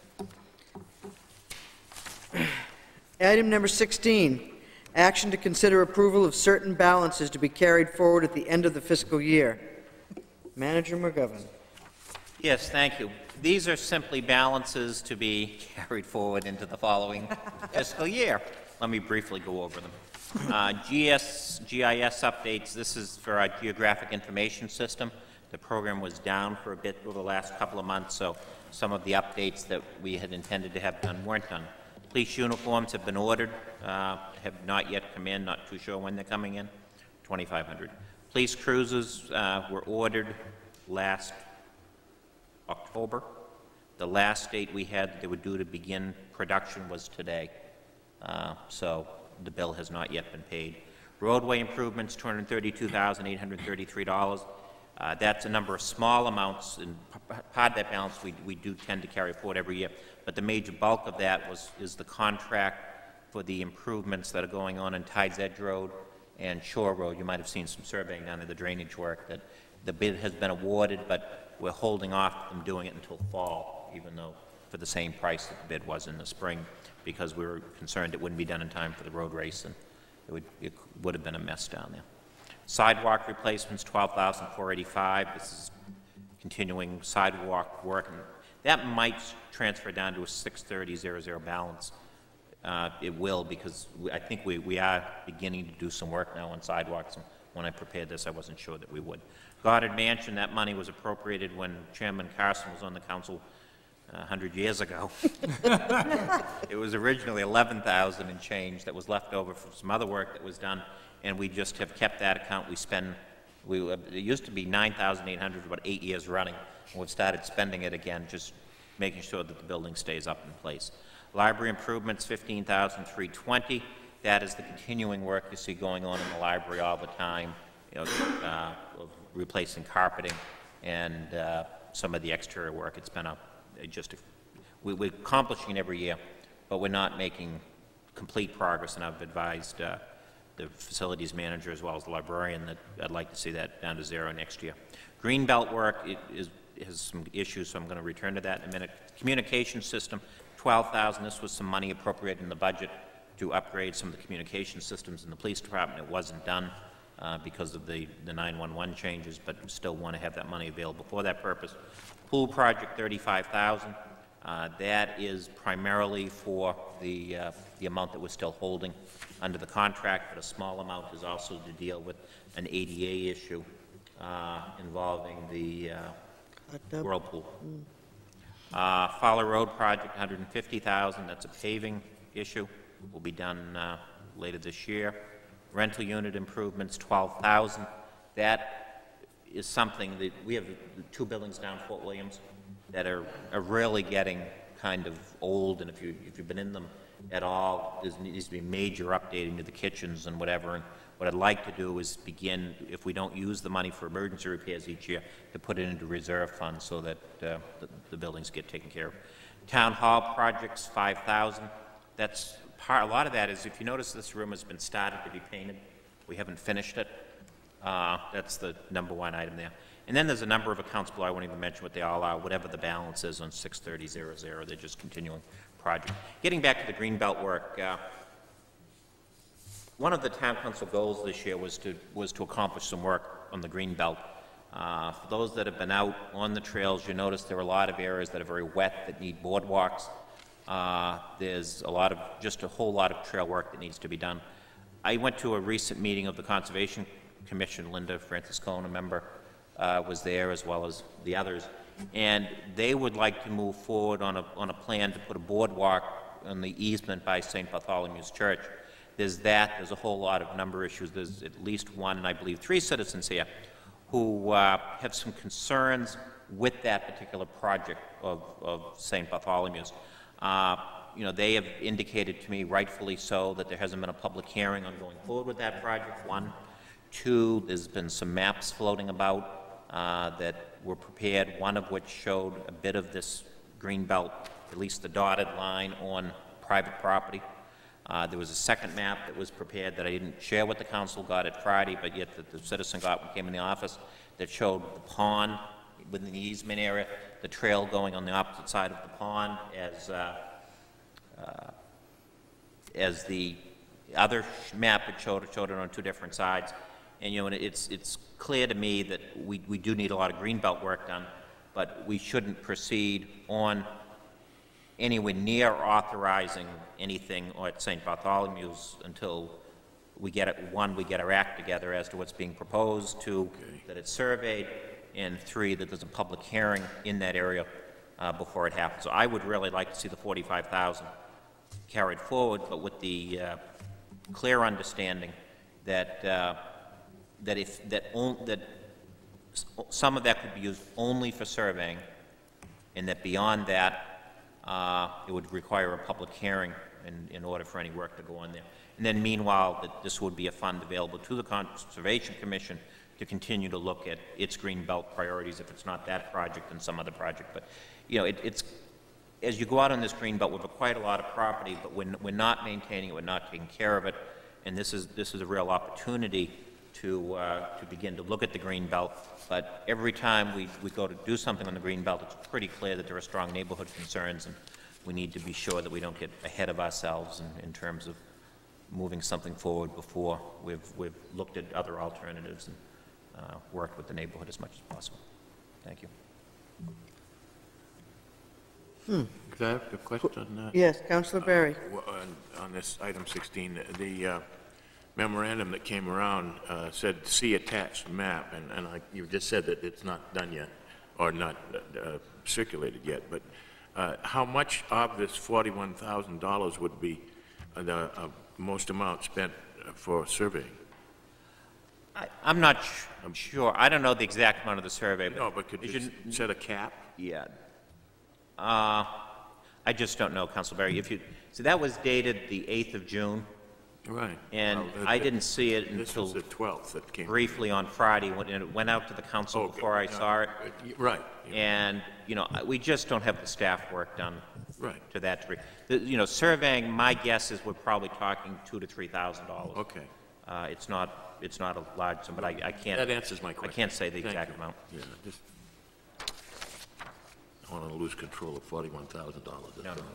Item number sixteen, action to consider approval of certain balances to be carried forward at the end of the fiscal year. Manager McGovern. Yes, thank you. These are simply balances to be carried forward into the following fiscal year. Let me briefly go over them. Uh, G S, G I S updates, this is for our geographic information system. The program was down for a bit over the last couple of months, so some of the updates that we had intended to have done weren't done. Police uniforms have been ordered, uh, have not yet come in, not too sure when they're coming in, twenty-five hundred. Police cruisers uh, were ordered last October. The last date we had that they were due to begin production was today. Uh, so the bill has not yet been paid. Roadway improvements, two hundred thirty-two thousand eight hundred thirty-three dollars. Uh, that's a number of small amounts, and p- part of that balance we, we do tend to carry forward every year. But the major bulk of that was is the contract for the improvements that are going on in Tides Edge Road and Shore Road. You might have seen some surveying down there, the drainage work, that the bid has been awarded, but we're holding off from doing it until fall, even though for the same price that the bid was in the spring, because we were concerned it wouldn't be done in time for the road race, and it would, it would have been a mess down there. Sidewalk replacements, twelve thousand four hundred eighty-five dollars. This is continuing sidewalk work, and that might transfer down to a six thirty thousand balance. Uh, it will, because we, I think we, we are beginning to do some work now on sidewalks. And when I prepared this, I wasn't sure that we would. Goddard Mansion, that money was appropriated when Chairman Carson was on the council uh, one hundred years ago. It was originally eleven thousand and change that was left over from some other work that was done, and we just have kept that account. We spend, we, it used to be nine thousand eight hundred for about eight years running, and we've started spending it again, just making sure that the building stays up in place. Library improvements, fifteen thousand three hundred twenty dollars. That is the continuing work you see going on in the library all the time, you know, uh, of replacing carpeting and uh, some of the exterior work. It's been a, just, a, we, we're accomplishing every year, but we're not making complete progress, and I've advised uh, the facilities manager as well as the librarian that I'd like to see that down to zero next year. Greenbelt work it is, has some issues, so I'm going to return to that in a minute. Communication system, twelve thousand dollars. This was some money appropriated in the budget to upgrade some of the communication systems in the police department. It wasn't done uh, because of the, the nine one one changes, but we still want to have that money available for that purpose. Pool project, thirty-five thousand dollars. Uh, that is primarily for the, uh, the amount that we're still holding under the contract, but a small amount is also to deal with an A D A issue uh, involving the uh, Whirlpool. Uh, Fowler Road project, one hundred fifty thousand dollars. That's a paving issue. Will be done uh, later this year. Rental unit improvements, twelve thousand dollars. That is something that we have two buildings down Fort Williams that are, are really getting kind of old, and if you, if you've been in them at all, there needs to be major updating to the kitchens and whatever. And what I'd like to do is begin, if we don't use the money for emergency repairs each year, to put it into reserve funds so that uh, the, the buildings get taken care of. Town hall projects, five thousand. That's part, a lot of that is, if you notice, this room has been started to be painted. We haven't finished it. Uh, that's the number one item there. And then there's a number of accounts below. I won't even mention what they all are, whatever the balance is on six thirty zero zero. They're just continuing project. Getting back to the Greenbelt work, uh, one of the town council goals this year was to, was to accomplish some work on the Greenbelt. Uh, for those that have been out on the trails, you notice there are a lot of areas that are very wet that need boardwalks. Uh, there's a lot of, just a whole lot of trail work that needs to be done. I went to a recent meeting of the Conservation Commission. Linda Franciscone, a member, uh, was there, as well as the others, and they would like to move forward on a, on a plan to put a boardwalk on the easement by Saint Bartholomew's Church. There's that, there's a whole lot of number of issues. There's at least one, and I believe three citizens here, who uh, have some concerns with that particular project of, of Saint Bartholomew's. Uh, you know, they have indicated to me, rightfully so, that there hasn't been a public hearing on going forward with that project, one. Two, there's been some maps floating about uh, that were prepared, one of which showed a bit of this green belt, at least the dotted line, on private property. Uh, there was a second map that was prepared that I didn't share with the council, got it Friday, but yet that the citizen got when he came in the office, that showed the pond within the easement area, the trail going on the opposite side of the pond as, uh, uh, as the other map that showed it, showed it on two different sides. And, you know, and it's, it's clear to me that we, we do need a lot of greenbelt work done, but we shouldn't proceed on anywhere near authorizing anything at Saint Bartholomew's until we get it, one, we get our act together as to what's being proposed, two, okay, that it's surveyed, and three, that there's a public hearing in that area uh, before it happens. So I would really like to see the forty-five thousand carried forward, but with the uh, clear understanding that uh, that if that on, that some of that could be used only for surveying, and that beyond that, uh, it would require a public hearing in, in order for any work to go on there. And then meanwhile, that this would be a fund available to the Conservation Commission to continue to look at its green belt priorities, if it's not that project, then some other project. But, you know, it, it's, as you go out on this green belt, we've acquired a lot of property, but we're, we're not maintaining it, we're not taking care of it, and this is, this is a real opportunity to, uh, to begin to look at the green belt. But every time we, we go to do something on the green belt, it's pretty clear that there are strong neighborhood concerns, and we need to be sure that we don't get ahead of ourselves in, in terms of moving something forward before we've, we've looked at other alternatives and uh, worked with the neighborhood as much as possible. Thank you. Hmm. Could I have a question on that? Yes, Councilor Berry. Uh, well, on, on this item sixteen, the uh, memorandum that came around uh, said see attached map, and, and I, you just said that it's not done yet, or not uh, circulated yet, but uh, how much of this forty-one thousand dollars would be uh, the uh, most amount spent for surveying? I, I'm not sh I'm sure. I don't know the exact amount of the survey. But no, but could you should, set a cap? Yeah. Uh, I just don't know, Councilor Berry. If you, so that was dated the eighth of June. Right. And well, I didn't see it this until was the twelfth that came briefly on Friday, when it went out to the council okay. before I no, saw it. Right. And, you know, we just don't have the staff work done right. to that degree. The, you know, surveying, my guess is we're probably talking two to three thousand dollars. Okay. Uh, it's not, it's not a large sum, but I, I can't. That answers my question. I can't say the Thank exact you. amount. Yeah, just, I want to lose control of forty-one thousand dollars. No, no.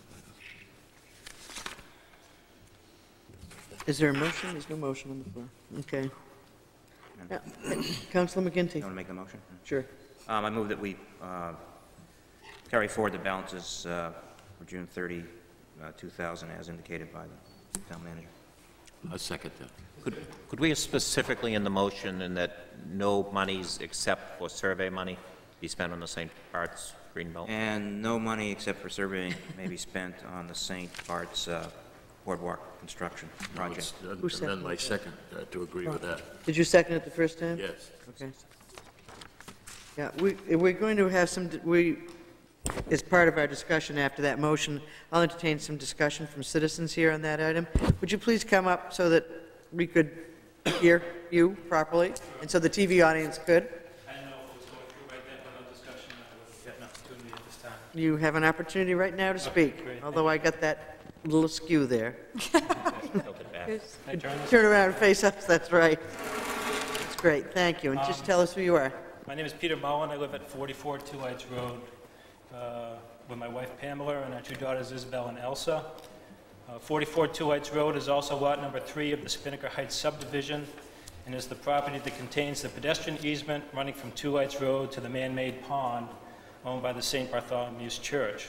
Is there a motion? There's no motion on the floor. Okay. Yeah. Councilor McGinty. You want to make the motion? Sure. Um, I move that we uh, carry forward the balances uh, for June thirtieth, uh, two thousand, as indicated by the town manager. I second that. Could, could we specifically in the motion, and that no monies except for survey money be spent on the Saint Bart's Greenbelt? And no money except for surveying may be spent on the Saint Bart's uh, boardwalk construction project. No, Who it's, uh, then my second uh, to agree with that. Did you second it the first time? Yes. Okay. Yeah, we, we're going to have some, we, as part of our discussion after that motion, I'll entertain some discussion from citizens here on that item. Would you please come up so that we could hear you properly, and so the T V audience could? I don't know if it was going through right there, but no discussion, I would get an opportunity at this time. You have an opportunity right now to speak, great. although I got that little askew there. Tilt it back. Can I turn this? Turn around and face us, that's right. That's great, thank you, and just tell us who you are. My name is Peter Mullen. I live at forty-four Two Heights Road uh, with my wife Pamela and our two daughters Isabel and Elsa. Uh, forty-four Two Heights Road is also lot number three of the Spinnaker Heights subdivision and is the property that contains the pedestrian easement running from Two Heights Road to the man-made pond owned by the Saint Bartholomew's Church.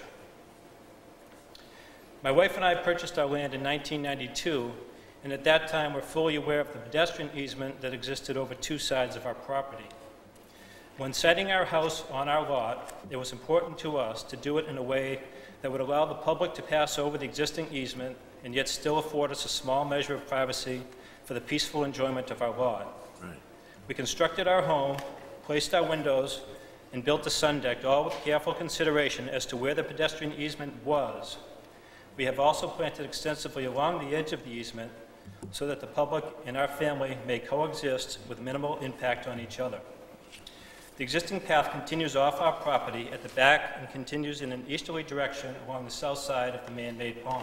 My wife and I purchased our land in nineteen ninety-two, and at that time were fully aware of the pedestrian easement that existed over two sides of our property. When setting our house on our lot, it was important to us to do it in a way that would allow the public to pass over the existing easement and yet still afford us a small measure of privacy for the peaceful enjoyment of our lot. Right. We constructed our home, placed our windows, and built the sun deck, all with careful consideration as to where the pedestrian easement was. We have also planted extensively along the edge of the easement so that the public and our family may coexist with minimal impact on each other. The existing path continues off our property at the back and continues in an easterly direction along the south side of the man-made pond.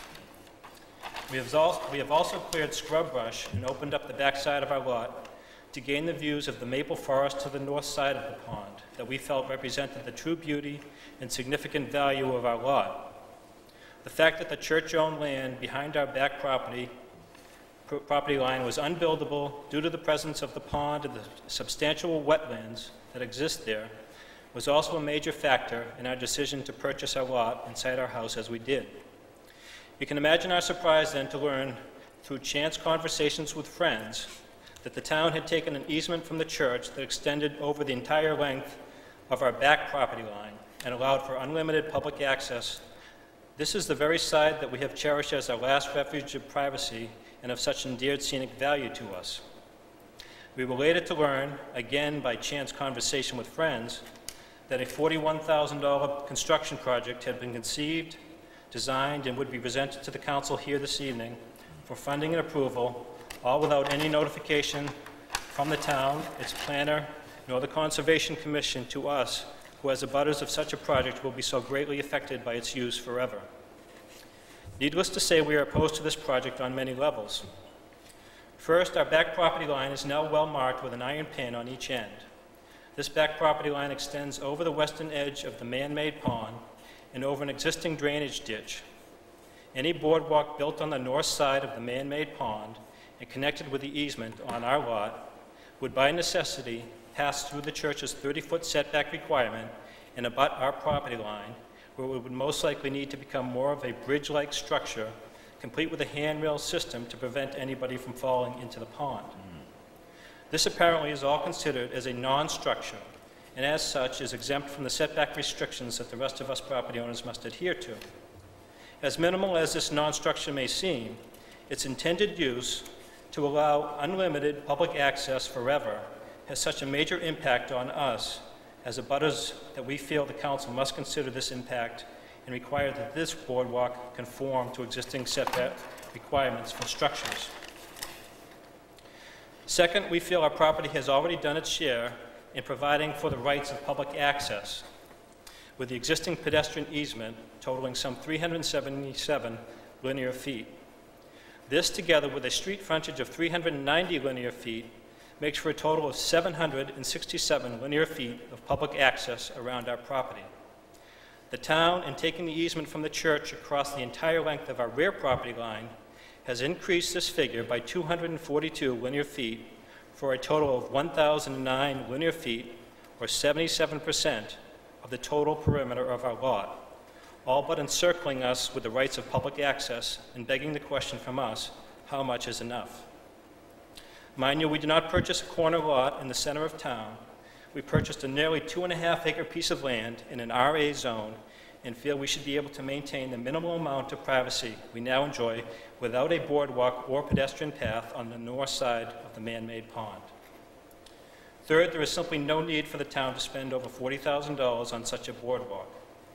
We have, also, we have also cleared scrub brush and opened up the back side of our lot to gain the views of the maple forest to the north side of the pond that we felt represented the true beauty and significant value of our lot. The fact that the church-owned land behind our back property property line was unbuildable due to the presence of the pond and the substantial wetlands that exist there was also a major factor in our decision to purchase our lot inside our house as we did. You can imagine our surprise then to learn through chance conversations with friends that the town had taken an easement from the church that extended over the entire length of our back property line and allowed for unlimited public access. This is the very side that we have cherished as our last refuge of privacy and of such endeared scenic value to us. We were later to learn, again by chance conversation with friends, that a forty-one thousand dollar construction project had been conceived, designed, and would be presented to the council here this evening for funding and approval, all without any notification from the town, its planner, nor the Conservation Commission to us, who as abutters of such a project will be so greatly affected by its use forever. Needless to say, we are opposed to this project on many levels. First, our back property line is now well marked with an iron pin on each end. This back property line extends over the western edge of the man-made pond and over an existing drainage ditch. Any boardwalk built on the north side of the man-made pond and connected with the easement on our lot would by necessity pass through the church's thirty-foot setback requirement and abut our property line, where it would most likely need to become more of a bridge-like structure, complete with a handrail system to prevent anybody from falling into the pond. Mm. This apparently is all considered as a non-structure, and as such is exempt from the setback restrictions that the rest of us property owners must adhere to. As minimal as this non-structure may seem, its intended use to allow unlimited public access forever has such a major impact on us as abutters that we feel the council must consider this impact and require that this boardwalk conform to existing setback requirements for structures. Second, we feel our property has already done its share in providing for the rights of public access, with the existing pedestrian easement totaling some three hundred seventy-seven linear feet. This, together with a street frontage of three hundred ninety linear feet, makes for a total of seven hundred sixty-seven linear feet of public access around our property. The town, in taking the easement from the church across the entire length of our rear property line, has increased this figure by two hundred forty-two linear feet for a total of one thousand nine linear feet, or seventy-seven percent of the total perimeter of our lot, all but encircling us with the rights of public access and begging the question from us, how much is enough? Mind you, we did not purchase a corner lot in the center of town. We purchased a nearly two and a half acre piece of land in an R A zone and feel we should be able to maintain the minimal amount of privacy we now enjoy without a boardwalk or pedestrian path on the north side of the man-made pond. Third, there is simply no need for the town to spend over forty thousand dollars on such a boardwalk.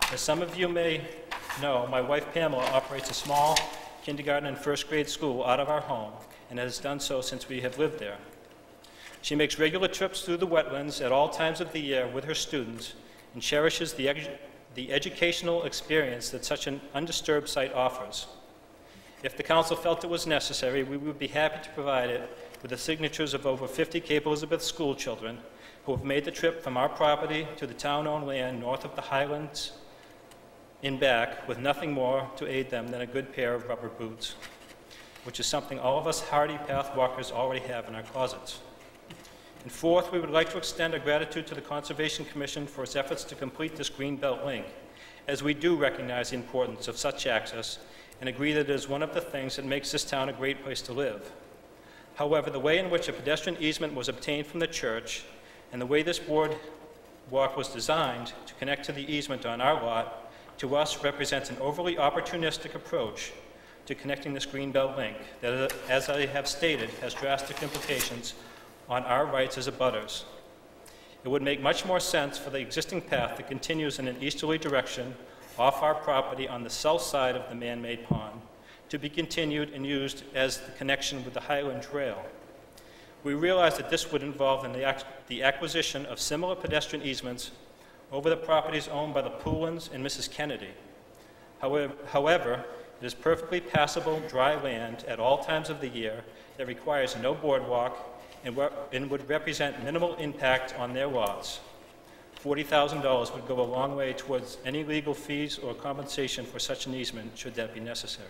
As some of you may know, my wife Pamela operates a small kindergarten and first grade school out of our home and has done so since we have lived there. She makes regular trips through the wetlands at all times of the year with her students and cherishes the, edu the educational experience that such an undisturbed site offers. If the council felt it was necessary, we would be happy to provide it with the signatures of over fifty Cape Elizabeth school children who have made the trip from our property to the town-owned land north of the Highlands in back with nothing more to aid them than a good pair of rubber boots, which is something all of us hardy path walkers already have in our closets. And fourth, we would like to extend our gratitude to the Conservation Commission for its efforts to complete this Greenbelt link, as we do recognize the importance of such access and agree that it is one of the things that makes this town a great place to live. However, the way in which a pedestrian easement was obtained from the church and the way this boardwalk was designed to connect to the easement on our lot, to us represents an overly opportunistic approach to connecting this Greenbelt link that, as I have stated, has drastic implications on our rights as abutters. It would make much more sense for the existing path that continues in an easterly direction off our property on the south side of the man-made pond to be continued and used as the connection with the Highland Trail. We realize that this would involve in the, ac the acquisition of similar pedestrian easements over the properties owned by the Poulins and Missus Kennedy. However, however, it is perfectly passable dry land at all times of the year that requires no boardwalk and, and would represent minimal impact on their lots. forty thousand dollars would go a long way towards any legal fees or compensation for such an easement should that be necessary.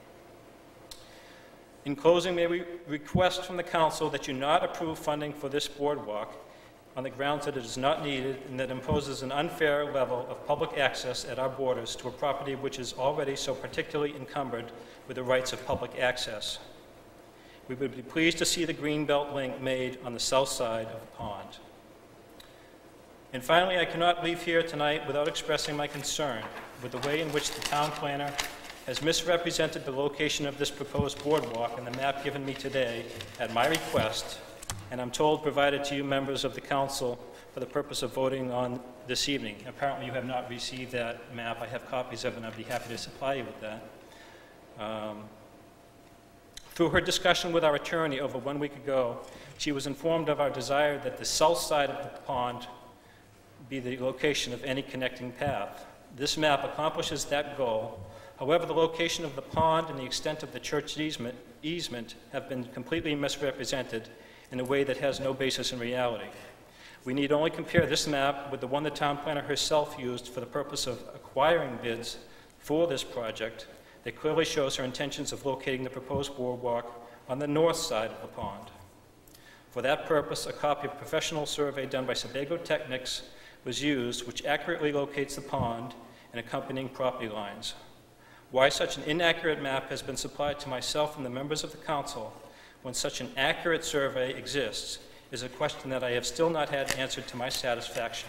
In closing, may we request from the council that you not approve funding for this boardwalk on the grounds that it is not needed and that imposes an unfair level of public access at our borders to a property which is already so particularly encumbered with the rights of public access. We would be pleased to see the Greenbelt link made on the south side of the pond. And finally, I cannot leave here tonight without expressing my concern with the way in which the town planner has misrepresented the location of this proposed boardwalk in the map given me today at my request, and I'm told provided to you members of the council for the purpose of voting on this evening. Apparently you have not received that map. I have copies of it, and I'd be happy to supply you with that. Um, through her discussion with our attorney over one week ago, she was informed of our desire that the south side of the pond be the location of any connecting path. This map accomplishes that goal. However, the location of the pond and the extent of the church easement, easement have been completely misrepresented in a way that has no basis in reality. We need only compare this map with the one the town planner herself used for the purpose of acquiring bids for this project that clearly shows her intentions of locating the proposed boardwalk on the north side of the pond. For that purpose, a copy of a professional survey done by Sebago Technics was used, which accurately locates the pond and accompanying property lines. Why such an inaccurate map has been supplied to myself and the members of the council when such an accurate survey exists is a question that I have still not had answered to my satisfaction.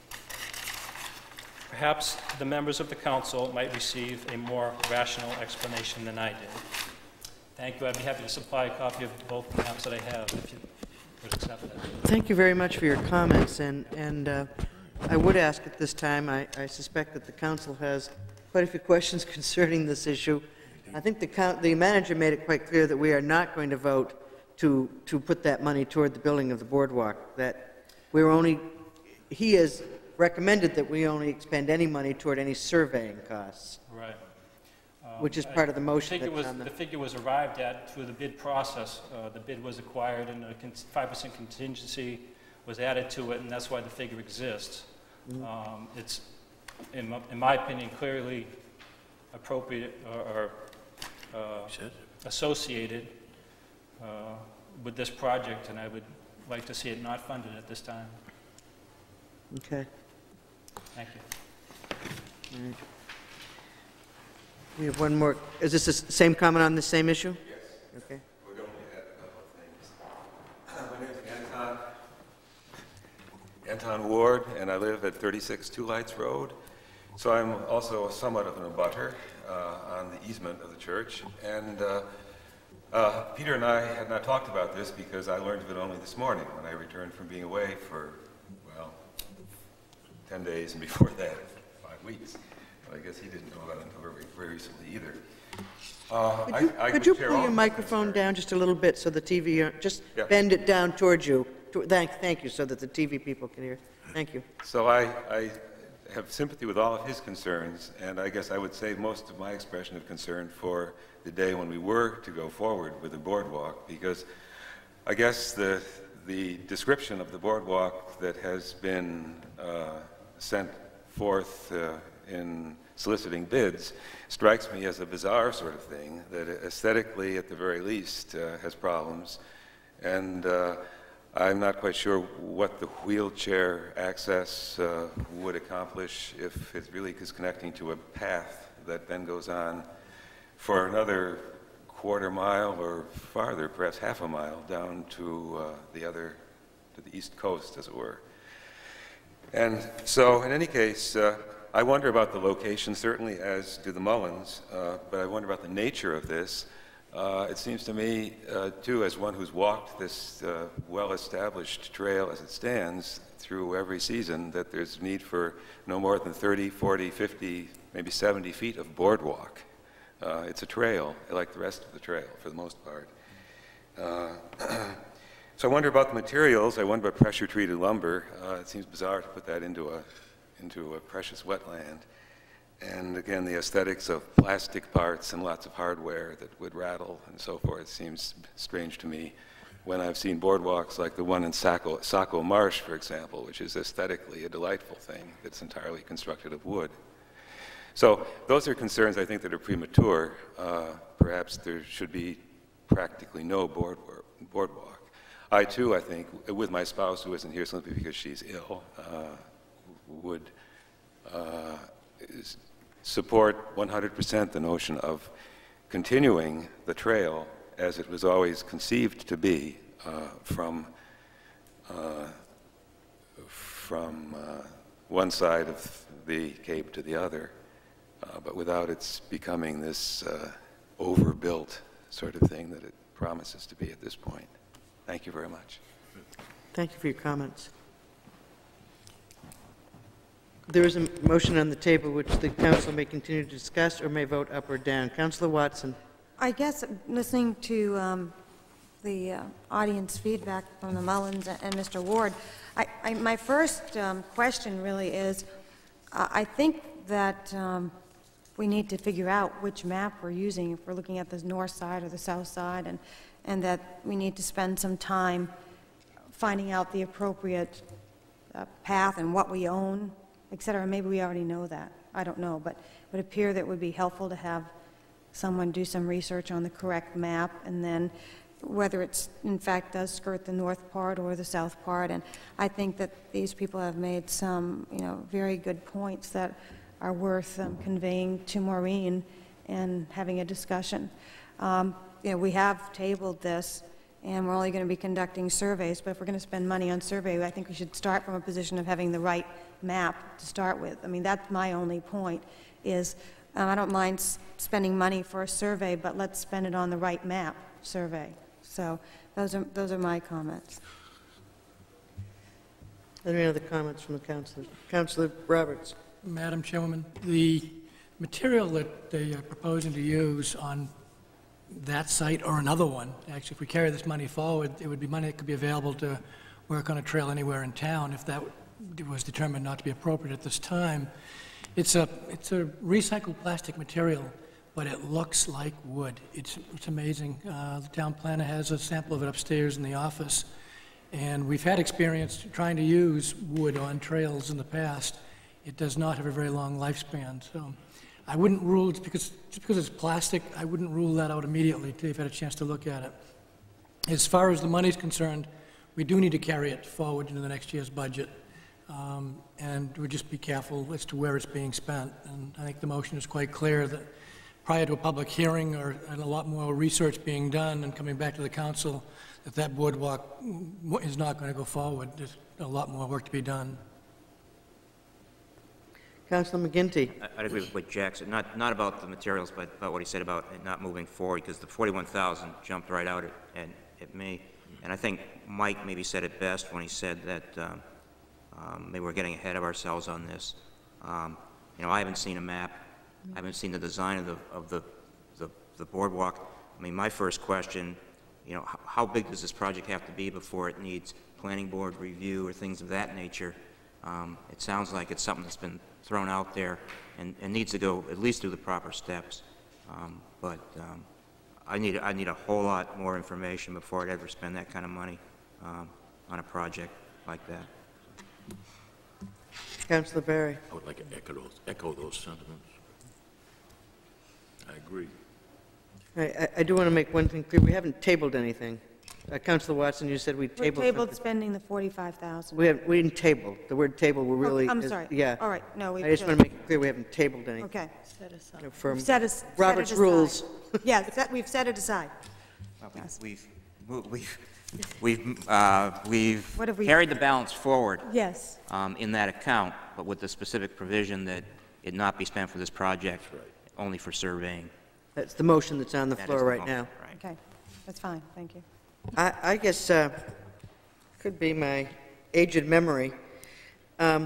Perhaps the members of the council might receive a more rational explanation than I did. Thank you. I'd be happy to supply a copy of both the maps that I have if you would accept that. Thank you very much for your comments, and, and uh, I would ask at this time, I, I suspect that the council has quite a few questions concerning this issue. I think the, count, the manager made it quite clear that we are not going to vote to, to put that money toward the building of the boardwalk, that we're only, he has recommended that we only expend any money toward any surveying costs. Right. Um, Which is part of the motion. The figure, was, on the, the figure was arrived at through the bid process. Uh, the bid was acquired and a five percent contingency was added to it, and that's why the figure exists. Mm-hmm. um, it's, in my, in my opinion, clearly appropriate or, or uh, associated uh, with this project, and I would like to see it not funded at this time. Okay. Thank you. All right. We have one more. Is this the same comment on the same issue? Yes. Okay. We're going to add a couple of things. My name is Anton. Anton Ward, and I live at thirty-six Two Lights Road. So I'm also somewhat of an abutter uh, on the easement of the church. And uh, uh, Peter and I had not talked about this because I learned of it only this morning when I returned from being away for, well, ten days, and before that, five weeks. but I guess he didn't know about it until very, very recently either. Uh, Could you, I, I could would you share pull all your the microphone concerns. down just a little bit so the T V, uh, just Yeah. bend it down towards you? To- Thank, thank you, so that the T V people can hear. Thank you. So I, I have sympathy with all of his concerns, and I guess I would save most of my expression of concern for the day when we were to go forward with the boardwalk, because I guess the, the description of the boardwalk that has been uh, sent forth uh, in soliciting bids strikes me as a bizarre sort of thing, that aesthetically, at the very least, uh, has problems. And uh, I'm not quite sure what the wheelchair access uh, would accomplish if it really is connecting to a path that then goes on for another quarter mile or farther, perhaps half a mile, down to uh, the other, to the east coast, as it were. And so, in any case, uh, I wonder about the location, certainly, as do the Mullins, uh, but I wonder about the nature of this. Uh, it seems to me, uh, too, as one who's walked this uh, well-established trail as it stands through every season, that there's need for no more than thirty, forty, fifty, maybe seventy feet of boardwalk. Uh, it's a trail, like the rest of the trail, for the most part. Uh, so I wonder about the materials. I wonder about pressure-treated lumber. Uh, it seems bizarre to put that into a, into a precious wetland. And again, the aesthetics of plastic parts and lots of hardware that would rattle and so forth seems strange to me when I've seen boardwalks like the one in Saco, Saco Marsh, for example, which is aesthetically a delightful thing that's entirely constructed of wood. So those are concerns, I think, that are premature. Uh, perhaps there should be practically no board boardwalk. I, too, I think, with my spouse, who isn't here simply because she's ill, uh, would uh, is, support one hundred percent the notion of continuing the trail as it was always conceived to be uh, from, uh, from uh, one side of the Cape to the other, uh, but without its becoming this uh, overbuilt sort of thing that it promises to be at this point. Thank you very much. Thank you for your comments. There is a motion on the table which the council may continue to discuss or may vote up or down. Councillor Watson. I guess listening to um, the uh, audience feedback from the Mullins and Mister Ward, I, I, my first um, question really is, uh, I think that um, we need to figure out which map we're using, if we're looking at the north side or the south side, and, and that we need to spend some time finding out the appropriate uh, path and what we own, et cetera. Maybe we already know that. I don't know, but it would appear that it would be helpful to have someone do some research on the correct map, and then whether it's in fact does skirt the north part or the south part. And I think that these people have made some, you know, very good points that are worth um, conveying to Maureen and having a discussion. Um, you know, we have tabled this, and we're only going to be conducting surveys, but if we're going to spend money on survey, I think we should start from a position of having the right map to start with. I mean, that's my only point, is um, I don't mind s spending money for a survey, but let's spend it on the right map survey. So those are, those are my comments. Any other comments from the councillors? Councillor Roberts. Madam Chairwoman, the material that they are proposing to use on that site or another one, actually, if we carry this money forward, it would be money that could be available to work on a trail anywhere in town if that was determined not to be appropriate at this time. It's a, it's a recycled plastic material, but it looks like wood. It's, it's amazing. Uh, the town planner has a sample of it upstairs in the office, and we've had experience trying to use wood on trails in the past. It does not have a very long lifespan, so I wouldn't rule, it's because, just because it's plastic, I wouldn't rule that out immediately until you've had a chance to look at it. As far as the money's concerned, we do need to carry it forward into the next year's budget, um, and we'd just be careful as to where it's being spent. And I think the motion is quite clear that prior to a public hearing or and a lot more research being done and coming back to the council, that that boardwalk is not going to go forward. There's a lot more work to be done. Councillor McGinty. I'd agree with what Jack said, not, not about the materials, but about what he said about it not moving forward, because the forty-one thousand jumped right out at, at, at me. And I think Mike maybe said it best when he said that um, um, maybe we're getting ahead of ourselves on this. Um, you know, I haven't seen a map I haven't seen the design of the, of the, the, the boardwalk. I mean, my first question, you know, how, how big does this project have to be before it needs planning board review or things of that nature? Um, it sounds like it's something that's been thrown out there and, and needs to go at least through the proper steps. Um, but um, I need, I need a whole lot more information before I'd ever spend that kind of money um, on a project like that. Councillor Barry. I would like to echo those, echo those sentiments. I agree. I, I- I do want to make one thing clear. We haven't tabled anything. Uh, Councillor Watson, you said we We tabled tabled something. spending the forty-five thousand. We have, we didn't table. The word table, we're really. I'm is- sorry. Yeah. All right, no, we I just just- want to make it clear we haven't tabled anything. Okay. You know, From Set us- set it Robert's aside. rules. Yeah, set- we've set it aside. We've, we've, we've, we've, uh, we've What have we- carried the balance forward Yes. um, in that account, but with the specific provision that it not be spent for this project, only for surveying. That's the motion that's on the That is floor the right motion, now. right. Okay, that's fine, thank you. I, I guess, uh, could be my aged memory. Um,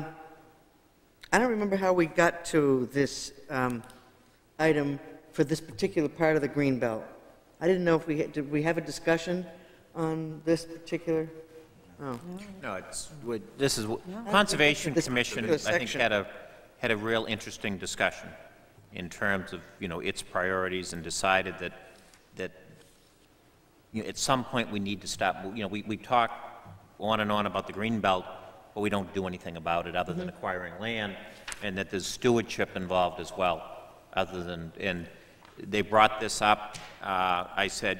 I don't remember how we got to this um, item for this particular part of the green belt. I didn't know if we, had- did we have a discussion on this particular? Oh, No, it's, would- this is, Conservation This Commission, I particular think, section. had a, had a real interesting discussion in terms of, you know, its priorities, and decided that, that, you know, at some point we need to stop, you know, we, we talk on and on about the green belt, but we don't do anything about it other than acquiring land, and that there's stewardship involved as well, other than, and they brought this up. Uh, I said,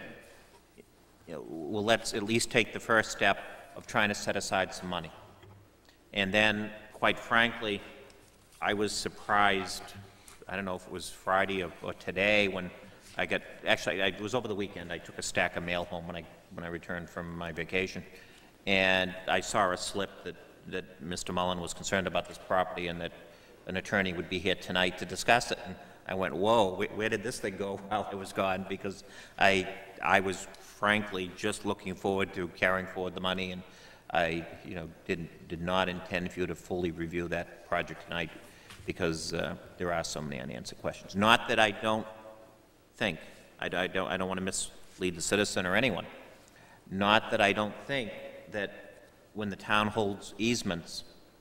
you know, well, let's at least take the first step of trying to set aside some money. And then, quite frankly, I was surprised, I don't know if it was Friday or, or today, when I got, actually, I, it was over the weekend, I took a stack of mail home when I, when I returned from my vacation, and I saw a slip that, that Mister Mullen was concerned about this property and that an attorney would be here tonight to discuss it. And I went, whoa, where, where did this thing go while I was gone? Because I, I was frankly just looking forward to carrying forward the money, and I, you know, didn't, did not intend for you to fully review that project tonight, because uh, there are so many unanswered questions. Not that I don't think, I, I don't, I don't want to mislead the citizen or anyone. Not that I don't think that when the town holds easements,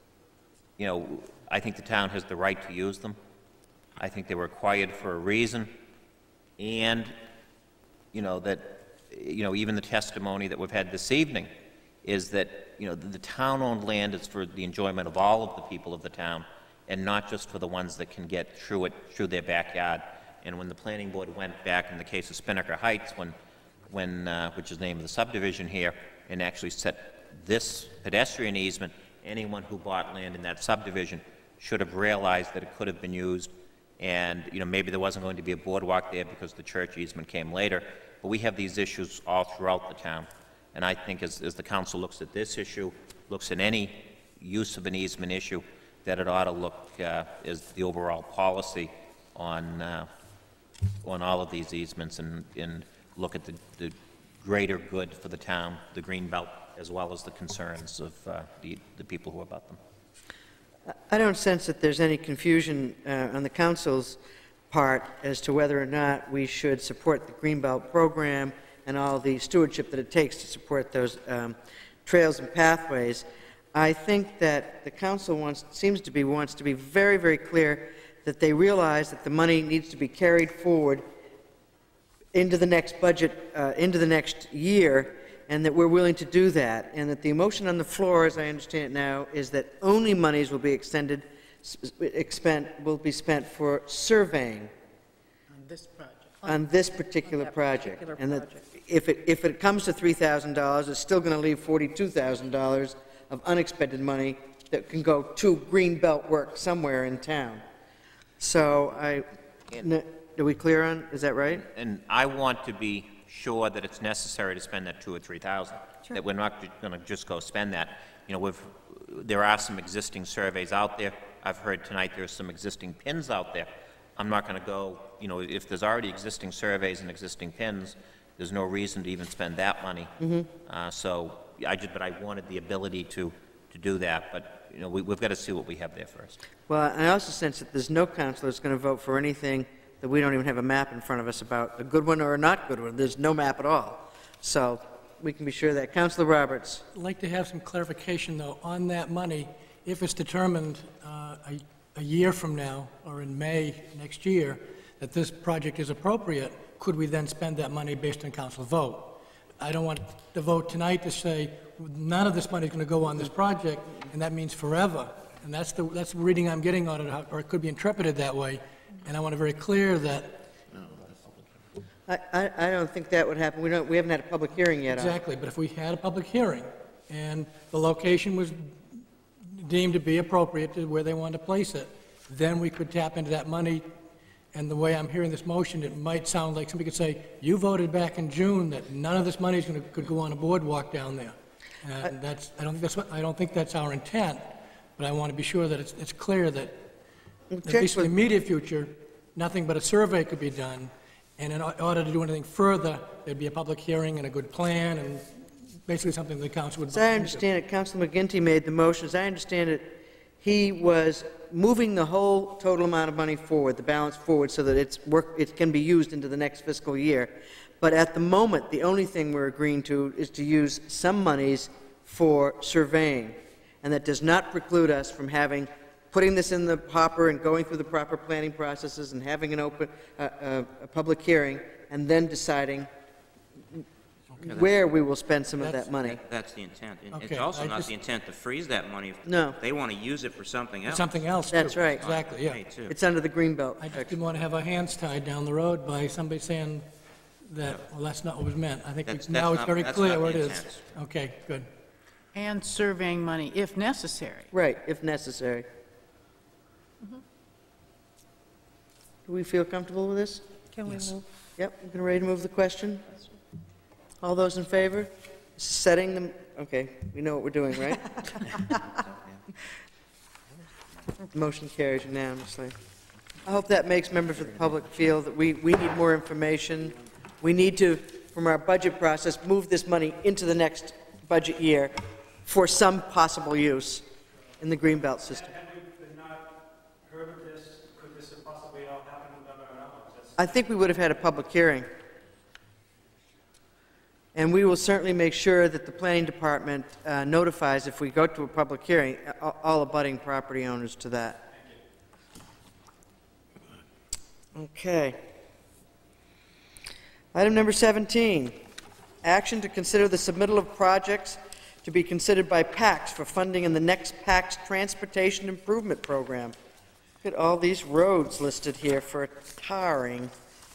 you know, I think the town has the right to use them. I think they were acquired for a reason, and, you know, that, you know, even the testimony that we've had this evening is that, you know, the, the town-owned land is for the enjoyment of all of the people of the town, and not just for the ones that can get through it, through their backyard. And when the planning board went back in the case of Spinnaker Heights, when, when uh, which is the name of the subdivision here, and actually set this pedestrian easement, anyone who bought land in that subdivision should have realized that it could have been used, and, you know, maybe there wasn't going to be a boardwalk there because the church easement came later. But we have these issues all throughout the town. And I think as, as the council looks at this issue, looks at any use of an easement issue, that it ought to look uh, as the overall policy on, uh, on all of these easements, and, and look at the, the greater good for the town, the green belt, as well as the concerns of uh, the, the people who abut them. I don't sense that there's any confusion uh, on the council's part as to whether or not we should support the Greenbelt program and all the stewardship that it takes to support those um, trails and pathways. I think that the council wants, seems to be, wants to be very, very clear that they realize that the money needs to be carried forward into the next budget, uh, into the next year, and that we're willing to do that, and that the motion on the floor, as I understand it now, is that only monies will be extended, expend, will be spent for surveying On this project. on this particular that project. particular And that project. if it, if it comes to three thousand dollars, it's still going to leave forty-two thousand dollars of unexpended money that can go to green belt work somewhere in town. So I, n- are we clear on, is that right? And I want to be sure that it's necessary to spend that two or three thousand. That we're not going to just go spend that. You know, we've, there are some existing surveys out there. I've heard tonight there's some existing pins out there. I'm not going to go, you know, if there's already existing surveys and existing pins, there's no reason to even spend that money. Uh, so I just, but I wanted the ability to, to do that, but, you know, we, we've got to see what we have there first. Well, I also sense that there's no counselor that's going to vote for anything that we don't even have a map in front of us about, a good one or a not good one. There's no map at all. So we can be sure of that. Councilor Roberts. I'd like to have some clarification, though, on that money. If it's determined uh, a, a year from now, or in May next year, that this project is appropriate, could we then spend that money based on council vote? I don't want the vote tonight to say, none of this money is going to go on this project, and that means forever. And that's the, that's the reading I'm getting on it, or it could be interpreted that way. And I want to be very clear that... I, I, I don't think that would happen. We don't, we haven't had a public hearing yet. on it. Exactly, but if we had a public hearing, and the location was deemed to be appropriate to where they wanted to place it, then we could tap into that money. And the way I'm hearing this motion, it might sound like somebody could say, you voted back in June that none of this money is going to, could go on a boardwalk down there. And that's, I don't think that's what, I don't think that's our intent, but I want to be sure that it's, it's clear that, at least in the immediate future, nothing but a survey could be done, and in order to do anything further, there'd be a public hearing and a good plan, and basically something the council would... As I understand it, Councilor McGinty made the motion. As I understand it, he was moving the whole total amount of money forward, the balance forward, so that it's work, it can be used into the next fiscal year. But at the moment, the only thing we're agreeing to is to use some monies for surveying, and that does not preclude us from having, putting this in the hopper and going through the proper planning processes and having an open, uh, uh, a public hearing, and then deciding Okay, where we will spend some of That's- that money. That- That's the intent. And Okay, It's also I not just- the intent to freeze that money. If No. They want to use it for something else. Something else, too. That's right. Exactly, yeah. Me too. It's under the Greenbelt. I just didn't want to have our hands tied down the road by somebody saying that, well, that's not what was meant. I think we- That's- now that's it's not- very that's clear not what the it is. intent. Okay, good. And surveying money, if necessary. Right, if necessary. Do we feel comfortable with this? Can we move? Yep, you can ready to move the question? All those in favor? Setting them, okay, we know what we're doing, right? Motion carries unanimously. I hope that makes members of the public feel that we, we need more information. We need to, from our budget process, move this money into the next budget year for some possible use in the Greenbelt system. Had we not heard of this, could this have possibly all happened without our knowledge? That's- I think we would have had a public hearing. And we will certainly make sure that the planning department uh, notifies, if we go to a public hearing, a- all abutting property owners to that. Okay. Item number seventeen, action to consider the submittal of projects to be considered by PACS for funding in the next PACS Transportation Improvement Program. Look at all these roads listed here for tarring.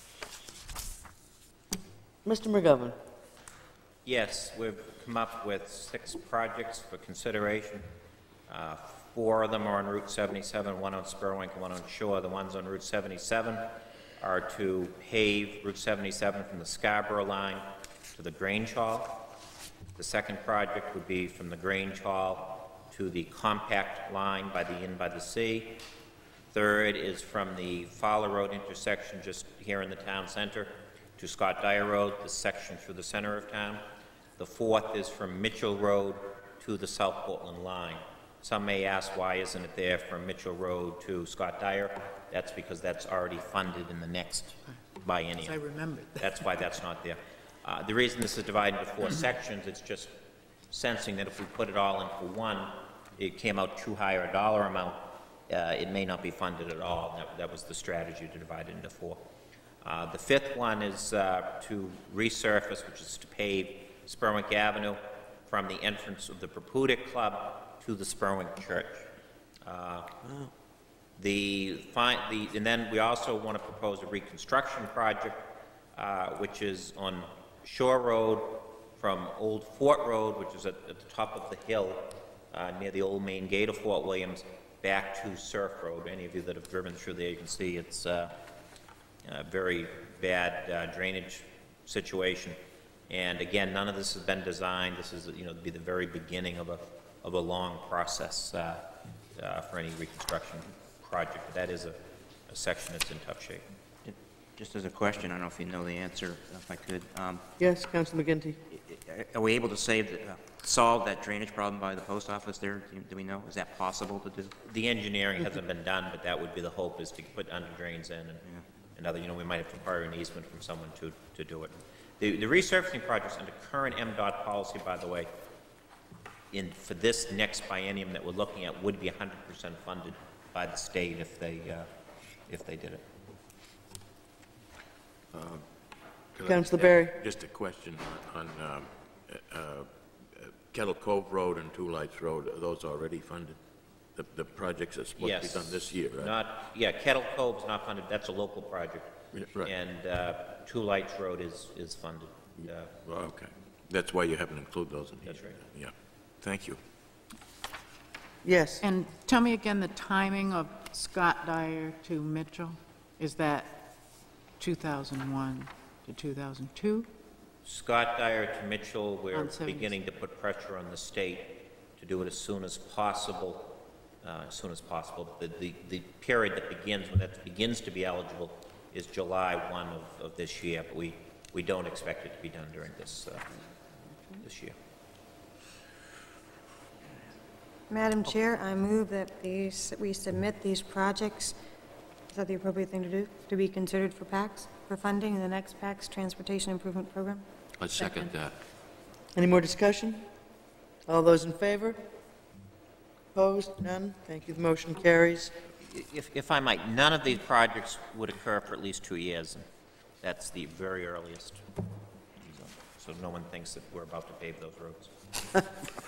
Mister McGovern. Yes, we've come up with six projects for consideration. Uh, Four of them are on Route seventy-seven, one on Spurwink, and one on Shore. The ones on Route seventy-seven are to pave Route seventy-seven from the Scarborough line to the Grange Hall. The second project would be from the Grange Hall to the compact line by the Inn by the Sea. Third is from the Fowler Road intersection just here in the town center to Scott Dyer Road, the section through the center of town. The fourth is from Mitchell Road to the South Portland line. Some may ask, why isn't it there from Mitchell Road to Scott Dyer? That's because that's already funded in the next biennium. I remembered. That's why that's not there. Uh, the reason this is divided into four sections, it's just sensing that if we put it all into one, it came out too high a dollar amount, uh, it may not be funded at all. That, that was the strategy to divide it into four. Uh, the fifth one is uh, to resurface, which is to pave Spurwink Avenue from the entrance of the Preputic Club to the Spurwink Church. Uh, the, fi the, and then we also want to propose a reconstruction project, uh, which is on Shore Road from Old Fort Road, which is at, at the top of the hill uh, near the old main gate of Fort Williams, back to Surf Road. Any of you that have driven through there, you can see it's uh, a very bad uh, drainage situation. And again, none of this has been designed. This is, you know, be the very beginning of a of a long process uh, uh, for any reconstruction project. But that is a, a section that's in tough shape. Just as a question, I don't know if you know the answer, if I could. Um, Yes, Councilor McGinty. are we able to save, the- uh, solve that drainage problem by the post office there? Do you- do we know? Is that possible to do? The engineering hasn't been done, but that would be the hope, is to put under drains in and, and other, you know, we might have to require an easement from someone to, to do it. The, the resurfacing projects under current M DOT policy, by the way, in, for this next biennium that we're looking at, would be one hundred percent funded by the state if they, uh, if they did it. Could I Councillor ask Berry. Just a question on um, uh, uh, Kettle Cove Road and Two Lights Road, are those already funded? The, the projects are supposed to be Yes. done this year, right? Not, yeah, Kettle Cove's not funded, that's a local project. Yeah, right. And uh, Two Lights Road is, is funded. Uh, Well, okay. That's why you haven't included those in here. That's right. Yeah. Thank you. Yes. And tell me again the timing of Scott Dyer to Mitchell? Is that two thousand one to two thousand two? Scott Dyer to Mitchell, we're On seventy. beginning to put pressure on the state to do it as soon as possible, uh, as soon as possible. The, the, the period that begins, when that begins to be eligible, is July first of, of this year, but we, we don't expect it to be done during this, uh, this year. Madam Chair, I move that these, we submit these projects, is that the appropriate thing to do, to be considered for PACS, for funding in the next PACS Transportation Improvement Program? I second that. Any more discussion? All those in favor? Opposed? None? Thank you. The motion carries. If, if I might, none of these projects would occur for at least two years, and that's the very earliest. So no one thinks that we're about to pave those roads.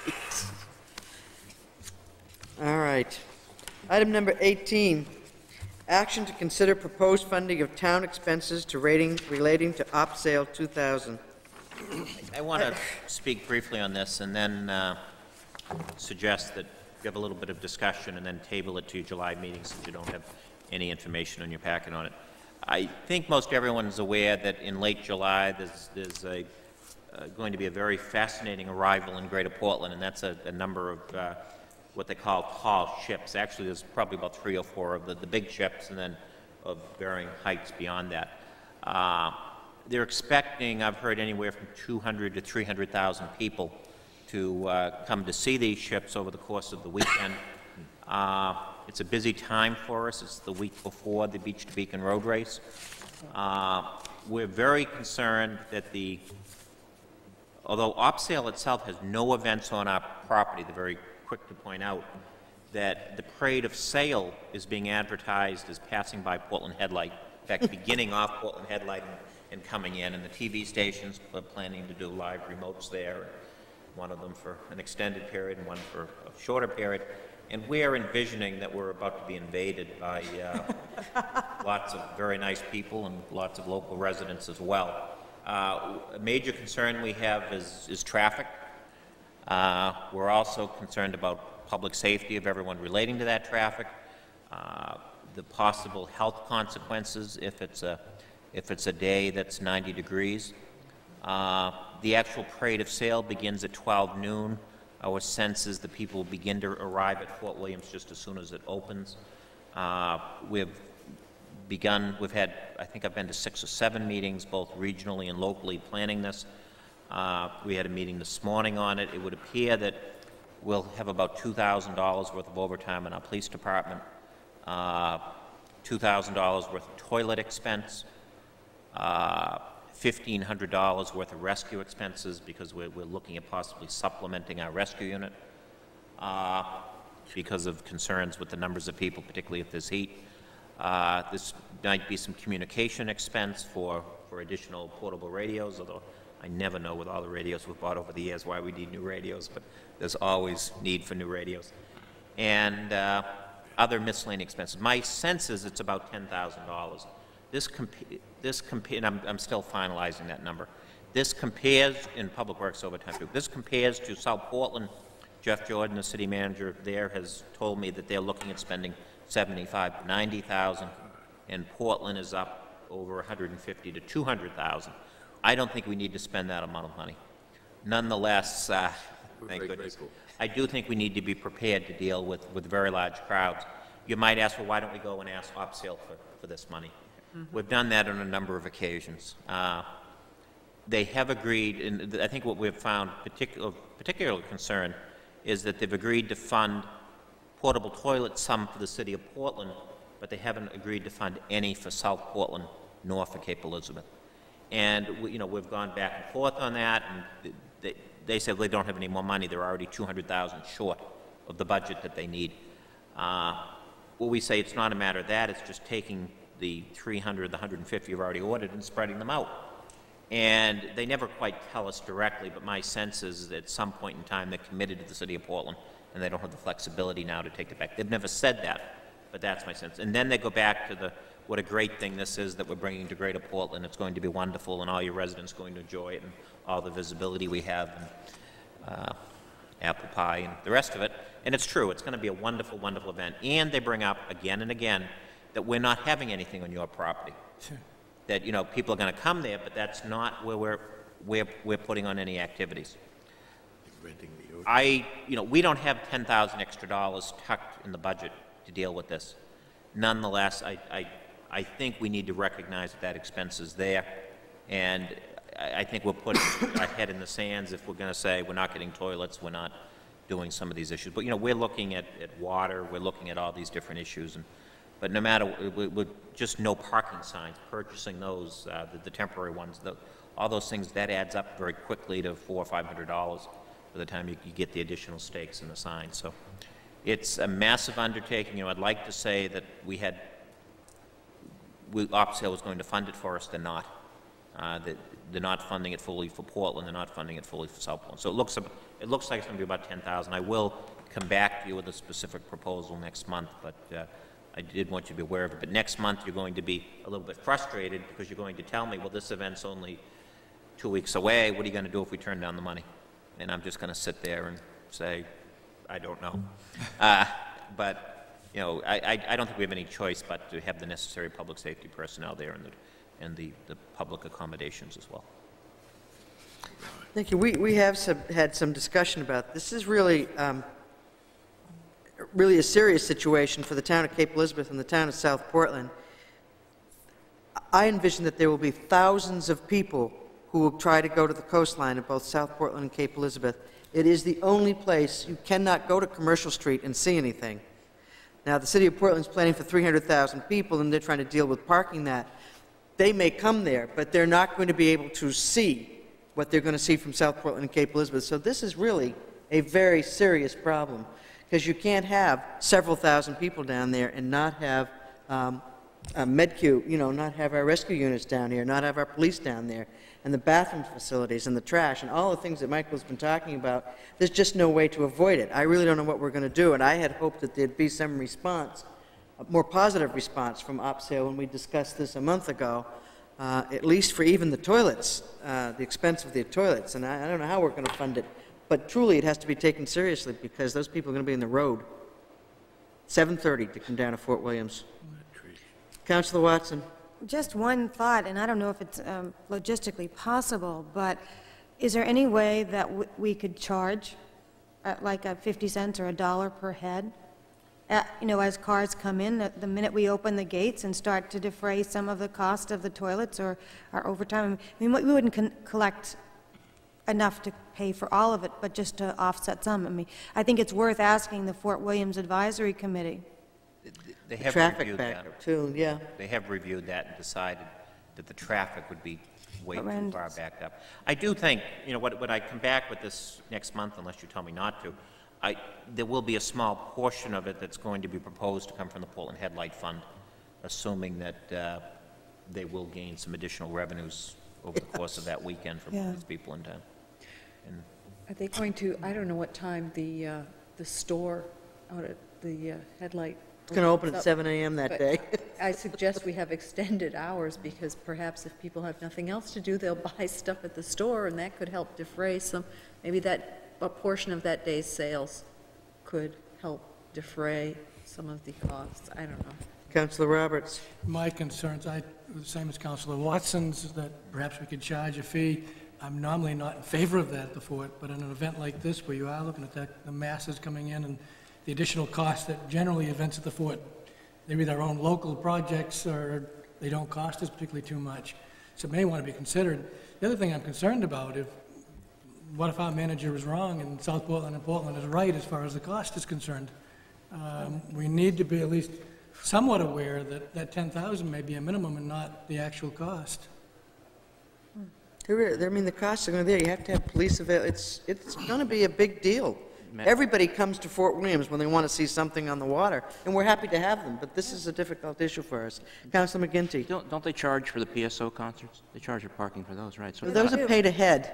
All right. Item number eighteen, action to consider proposed funding of town expenses to rating relating to Op Sale two thousand. I want to speak briefly on this and then uh, suggest that you have a little bit of discussion and then table it to your July meeting since you don't have any information in your packet on it. I think most everyone is aware that in late July there's, there's a, uh, going to be a very fascinating arrival in Greater Portland, and that's a, a number of uh, what they call tall ships. Actually, there's probably about three or four of the, the big ships and then of varying heights beyond that. Uh, they're expecting, I've heard, anywhere from two hundred to three hundred thousand people to uh, come to see these ships over the course of the weekend. Uh, it's a busy time for us. It's the week before the Beach to Beacon Road Race. Uh, we're very concerned that the, although OpSale itself has no events on our property, they're very quick to point out that the parade of sale is being advertised as passing by Portland Headlight. In fact, beginning off Portland Headlight and, and coming in, and the T V stations are planning to do live remotes there, one of them for an extended period and one for a shorter period. And we're envisioning that we're about to be invaded by uh, lots of very nice people and lots of local residents as well. Uh, a major concern we have is, is traffic. Uh, we're also concerned about public safety of everyone relating to that traffic, uh, the possible health consequences if it's a, if it's a day that's ninety degrees. Uh, the actual parade of sale begins at twelve noon. Our sense is that people will begin to arrive at Fort Williams just as soon as it opens. Uh, we've begun, we've had, I think I've been to six or seven meetings, both regionally and locally, planning this. Uh, we had a meeting this morning on it. It would appear that we'll have about two thousand dollars worth of overtime in our police department, uh, two thousand dollars worth of toilet expense, uh, fifteen hundred dollars worth of rescue expenses because we're, we're looking at possibly supplementing our rescue unit uh, because of concerns with the numbers of people, particularly if there's heat. Uh, this might be some communication expense for, for additional portable radios, although I never know with all the radios we've bought over the years why we need new radios, but there's always need for new radios. And uh, other miscellaneous expenses. My sense is it's about ten thousand dollars. This, comp this comp and I'm, I'm still finalizing that number. This compares, in Public Works overtime too, this compares to South Portland. Jeff Jordan, the city manager there, has told me that they're looking at spending seventy-five to ninety thousand, and Portland is up over one hundred fifty to two hundred thousand. I don't think we need to spend that amount of money. Nonetheless, uh, thank goodness, I do think we need to be prepared to deal with, with very large crowds. You might ask, well, why don't we go and ask OpSale for, for this money? Mm-hmm. We've done that on a number of occasions. Uh, they have agreed, and I think what we've found particular, particular concern is that they've agreed to fund portable toilets, some for the city of Portland, but they haven't agreed to fund any for South Portland nor for Cape Elizabeth. And we, you know, we've gone back and forth on that, and they, they say they don't have any more money. They're already two hundred thousand dollars short of the budget that they need. Uh, what we say, it's not a matter of that, it's just taking the three hundred, the one hundred fifty you've already ordered and spreading them out. And they never quite tell us directly, but my sense is that at some point in time they're committed to the city of Portland and they don't have the flexibility now to take it back. They've never said that, but that's my sense. And then they go back to the, what a great thing this is that we're bringing to Greater Portland. It's going to be wonderful and all your residents are going to enjoy it and all the visibility we have and uh, apple pie and the rest of it. And it's true, it's going to be a wonderful, wonderful event. And they bring up again and again that we're not having anything on your property. Sure. That, you know, people are going to come there, but that's not where we're, we're, we're putting on any activities. Renting the ocean. I, you know, we don't have ten thousand extra dollars tucked in the budget to deal with this. Nonetheless, I, I, I think we need to recognize that that expense is there, and I, I think we'll put our head in the sands if we're going to say we're not getting toilets, we're not doing some of these issues. But, you know, we're looking at, at water, we're looking at all these different issues, and but no matter, we, we, just no parking signs, purchasing those, uh, the, the temporary ones, the, all those things, that adds up very quickly to four or five hundred dollars by the time you, you get the additional stakes and the signs. So it's a massive undertaking. You know, I'd like to say that we had, we, OpSale was going to fund it for us. They're not. Uh, that they're not funding it fully for Portland. They're not funding it fully for South Portland. So it looks, it looks like it's going to be about ten thousand. I will come back to you with a specific proposal next month, but. Uh, I did want you to be aware of it, but next month you're going to be a little bit frustrated because you're going to tell me, well, this event's only two weeks away. What are you going to do if we turn down the money? And I'm just going to sit there and say, I don't know. uh, but, you know, I, I, I don't think we have any choice but to have the necessary public safety personnel there and the, and the, the public accommodations as well. Thank you. We, we have some, had some discussion about this. This is really, um, really a serious situation for the town of Cape Elizabeth and the town of South Portland. I envision that there will be thousands of people who will try to go to the coastline of both South Portland and Cape Elizabeth. It is the only place you cannot go to Commercial Street and see anything. Now, the city of Portland is planning for three hundred thousand people, and they're trying to deal with parking that. They may come there, but they're not going to be able to see what they're going to see from South Portland and Cape Elizabeth. So this is really a very serious problem, because you can't have several thousand people down there and not have um, a MedQ, you know, not have our rescue units down here, not have our police down there, and the bathroom facilities and the trash and all the things that Michael's been talking about. There's just no way to avoid it. I really don't know what we're going to do, and I had hoped that there'd be some response, a more positive response from OpSale when we discussed this a month ago, uh, at least for even the toilets, uh, the expense of the toilets, and I, I don't know how we're going to fund it. But truly, it has to be taken seriously because those people are going to be in the road. seven thirty to come down to Fort Williams. Councilor Watson. Just one thought, and I don't know if it's um, logistically possible, but is there any way that w we could charge uh, like a fifty cents or a dollar per head? Uh, you know, as cars come in, the, the minute we open the gates and start to defray some of the cost of the toilets or our overtime, I mean, we wouldn't con collect enough to pay for all of it, but just to offset some. I mean, I think it's worth asking the Fort Williams Advisory Committee. They have traffic reviewed factor that. too, yeah. They have reviewed that and decided that the traffic would be way too Horrendous. far backed up. I do think, you know, when, when I come back with this next month, unless you tell me not to, I, there will be a small portion of it that's going to be proposed to come from the Portland Headlight Fund, assuming that uh, they will gain some additional revenues over the course of that weekend from Yeah. these people in town. And Are they going to, I don't know what time the, uh, the store out at the uh, Headlight. It's going to open opens at up, seven A M that but day. I suggest we have extended hours because perhaps if people have nothing else to do, they'll buy stuff at the store and that could help defray some, maybe that, a portion of that day's sales could help defray some of the costs. I don't know. Councilor Roberts. My concerns, I, the same as Councilor Watson's, is that perhaps we could charge a fee. I'm normally not in favor of that at the fort, but in an event like this where you are looking at that, the masses coming in and the additional costs that generally events at the fort, they're either their own local projects or they don't cost us particularly too much. so it may want to be considered. The other thing I'm concerned about, if, what if our manager is wrong and South Portland and Portland is right as far as the cost is concerned? Um, We need to be at least somewhat aware that that ten thousand may be a minimum and not the actual cost. There- I mean, the costs are going to be there. You have to have police avail, it's, it's going to be a big deal. Everybody comes to Fort Williams when they want to see something on the water, and we're happy to have them, but this is a difficult issue for us. Councilor McGinty? Don't, don't they charge for the P S O concerts? They charge for parking for those, right? So Well, those are paid ahead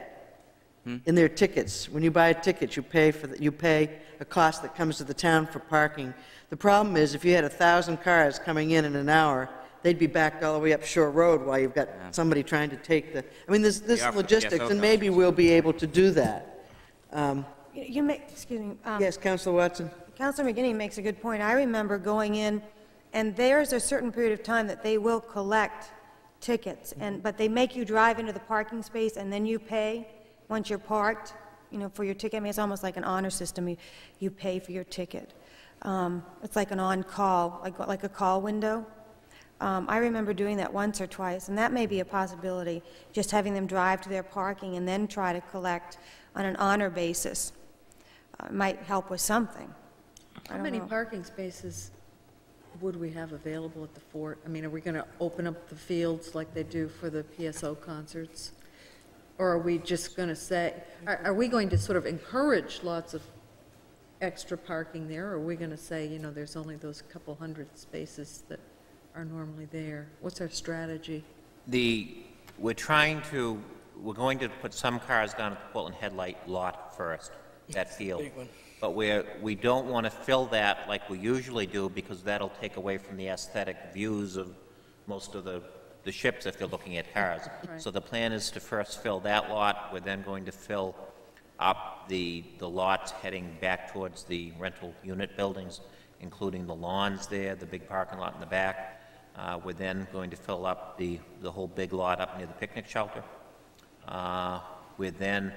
in their tickets. When you buy a ticket, you pay for, the- you pay a cost that comes to the town for parking. The problem is, if you had a thousand cars coming in in an hour, they'd be backed all the way up Shore Road while you've got somebody trying to take the, I mean, there's, there's Yeah, for logistics, P S O and maybe we'll be able to do that. Um, You you make, excuse me. um, Yes, Councilor Watson? Councilor McGinney makes a good point. I remember going in, and there's a certain period of time that they will collect tickets, and, but they make you drive into the parking space, and then you pay once you're parked, you know, for your ticket. I mean, it's almost like an honor system. You, you pay for your ticket. Um, It's like an on-call, like, like a call window. Um, I remember doing that once or twice, and that may be a possibility, just having them drive to their parking and then try to collect on an honor basis. Uh, might help with something. I How don't many know. parking spaces would we have available at the fort? I mean, are we going to open up the fields like they do for the P S O concerts? Or are we just going to say, are, are we going to sort of encourage lots of extra parking there? Or are we going to say, you know, there's only those couple hundred spaces that are normally there? What's our strategy? The, we're trying to, we're going to put some cars down at the Portland Headlight lot first, that field. But we're, we don't want to fill that like we usually do, because that'll take away from the aesthetic views of most of the, the ships if they're looking at cars. Right. So the plan is to first fill that lot. We're then going to fill up the, the lots heading back towards the rental unit buildings, including the lawns there, the big parking lot in the back. Uh, we're then going to fill up the, the whole big lot up near the picnic shelter. Uh, we're then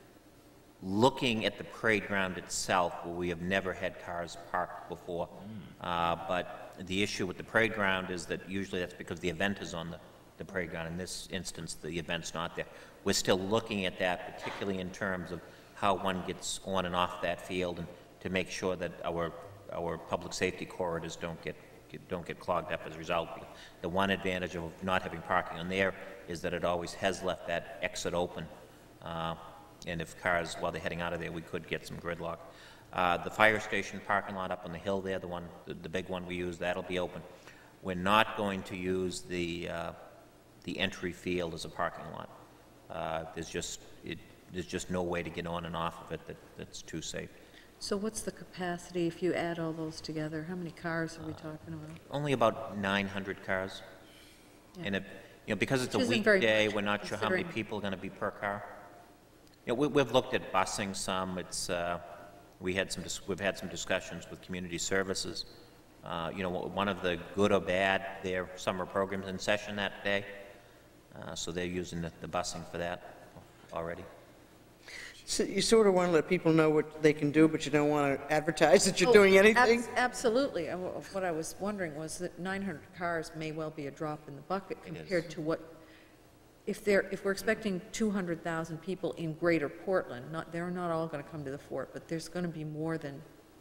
looking at the parade ground itself, where we have never had cars parked before. Uh, but the issue with the parade ground is that usually that's because the event is on the, the parade ground. In this instance, the event's not there. We're still looking at that, particularly in terms of how one gets on and off that field, and to make sure that our, our public safety corridors don't get, get, don't get clogged up as a result. The one advantage of not having parking on there is that it always has left that exit open. Uh, And if cars, while they're heading out of there, we could get some gridlock. Uh, the fire station parking lot up on the hill there, the one, the, the big one we use, that'll be open. We're not going to use the, uh, the entry field as a parking lot. Uh, there's just, it, there's just no way to get on and off of it that, that's too safe. So what's the capacity if you add all those together? How many cars are we talking about? Only about nine hundred cars. Yeah. And it, you know, because it's a Which isn't very weekday, much, we're not sure how many considering- people are going to be per car. You know, we, we've looked at busing some. It's, uh, we had some, dis- we've had some discussions with community services. Uh, you know, one of the good or bad, their summer programs in session that day. Uh, so they're using the, the busing for that already. So you sort of want to let people know what they can do, but you don't want to advertise that you're doing anything? Abs- Absolutely. I- What I was wondering was that nine hundred cars may well be a drop in the bucket compared to what, if they're, if we're expecting two hundred thousand people in Greater Portland, not, they're not all going to come to the fort, but there's going to be more than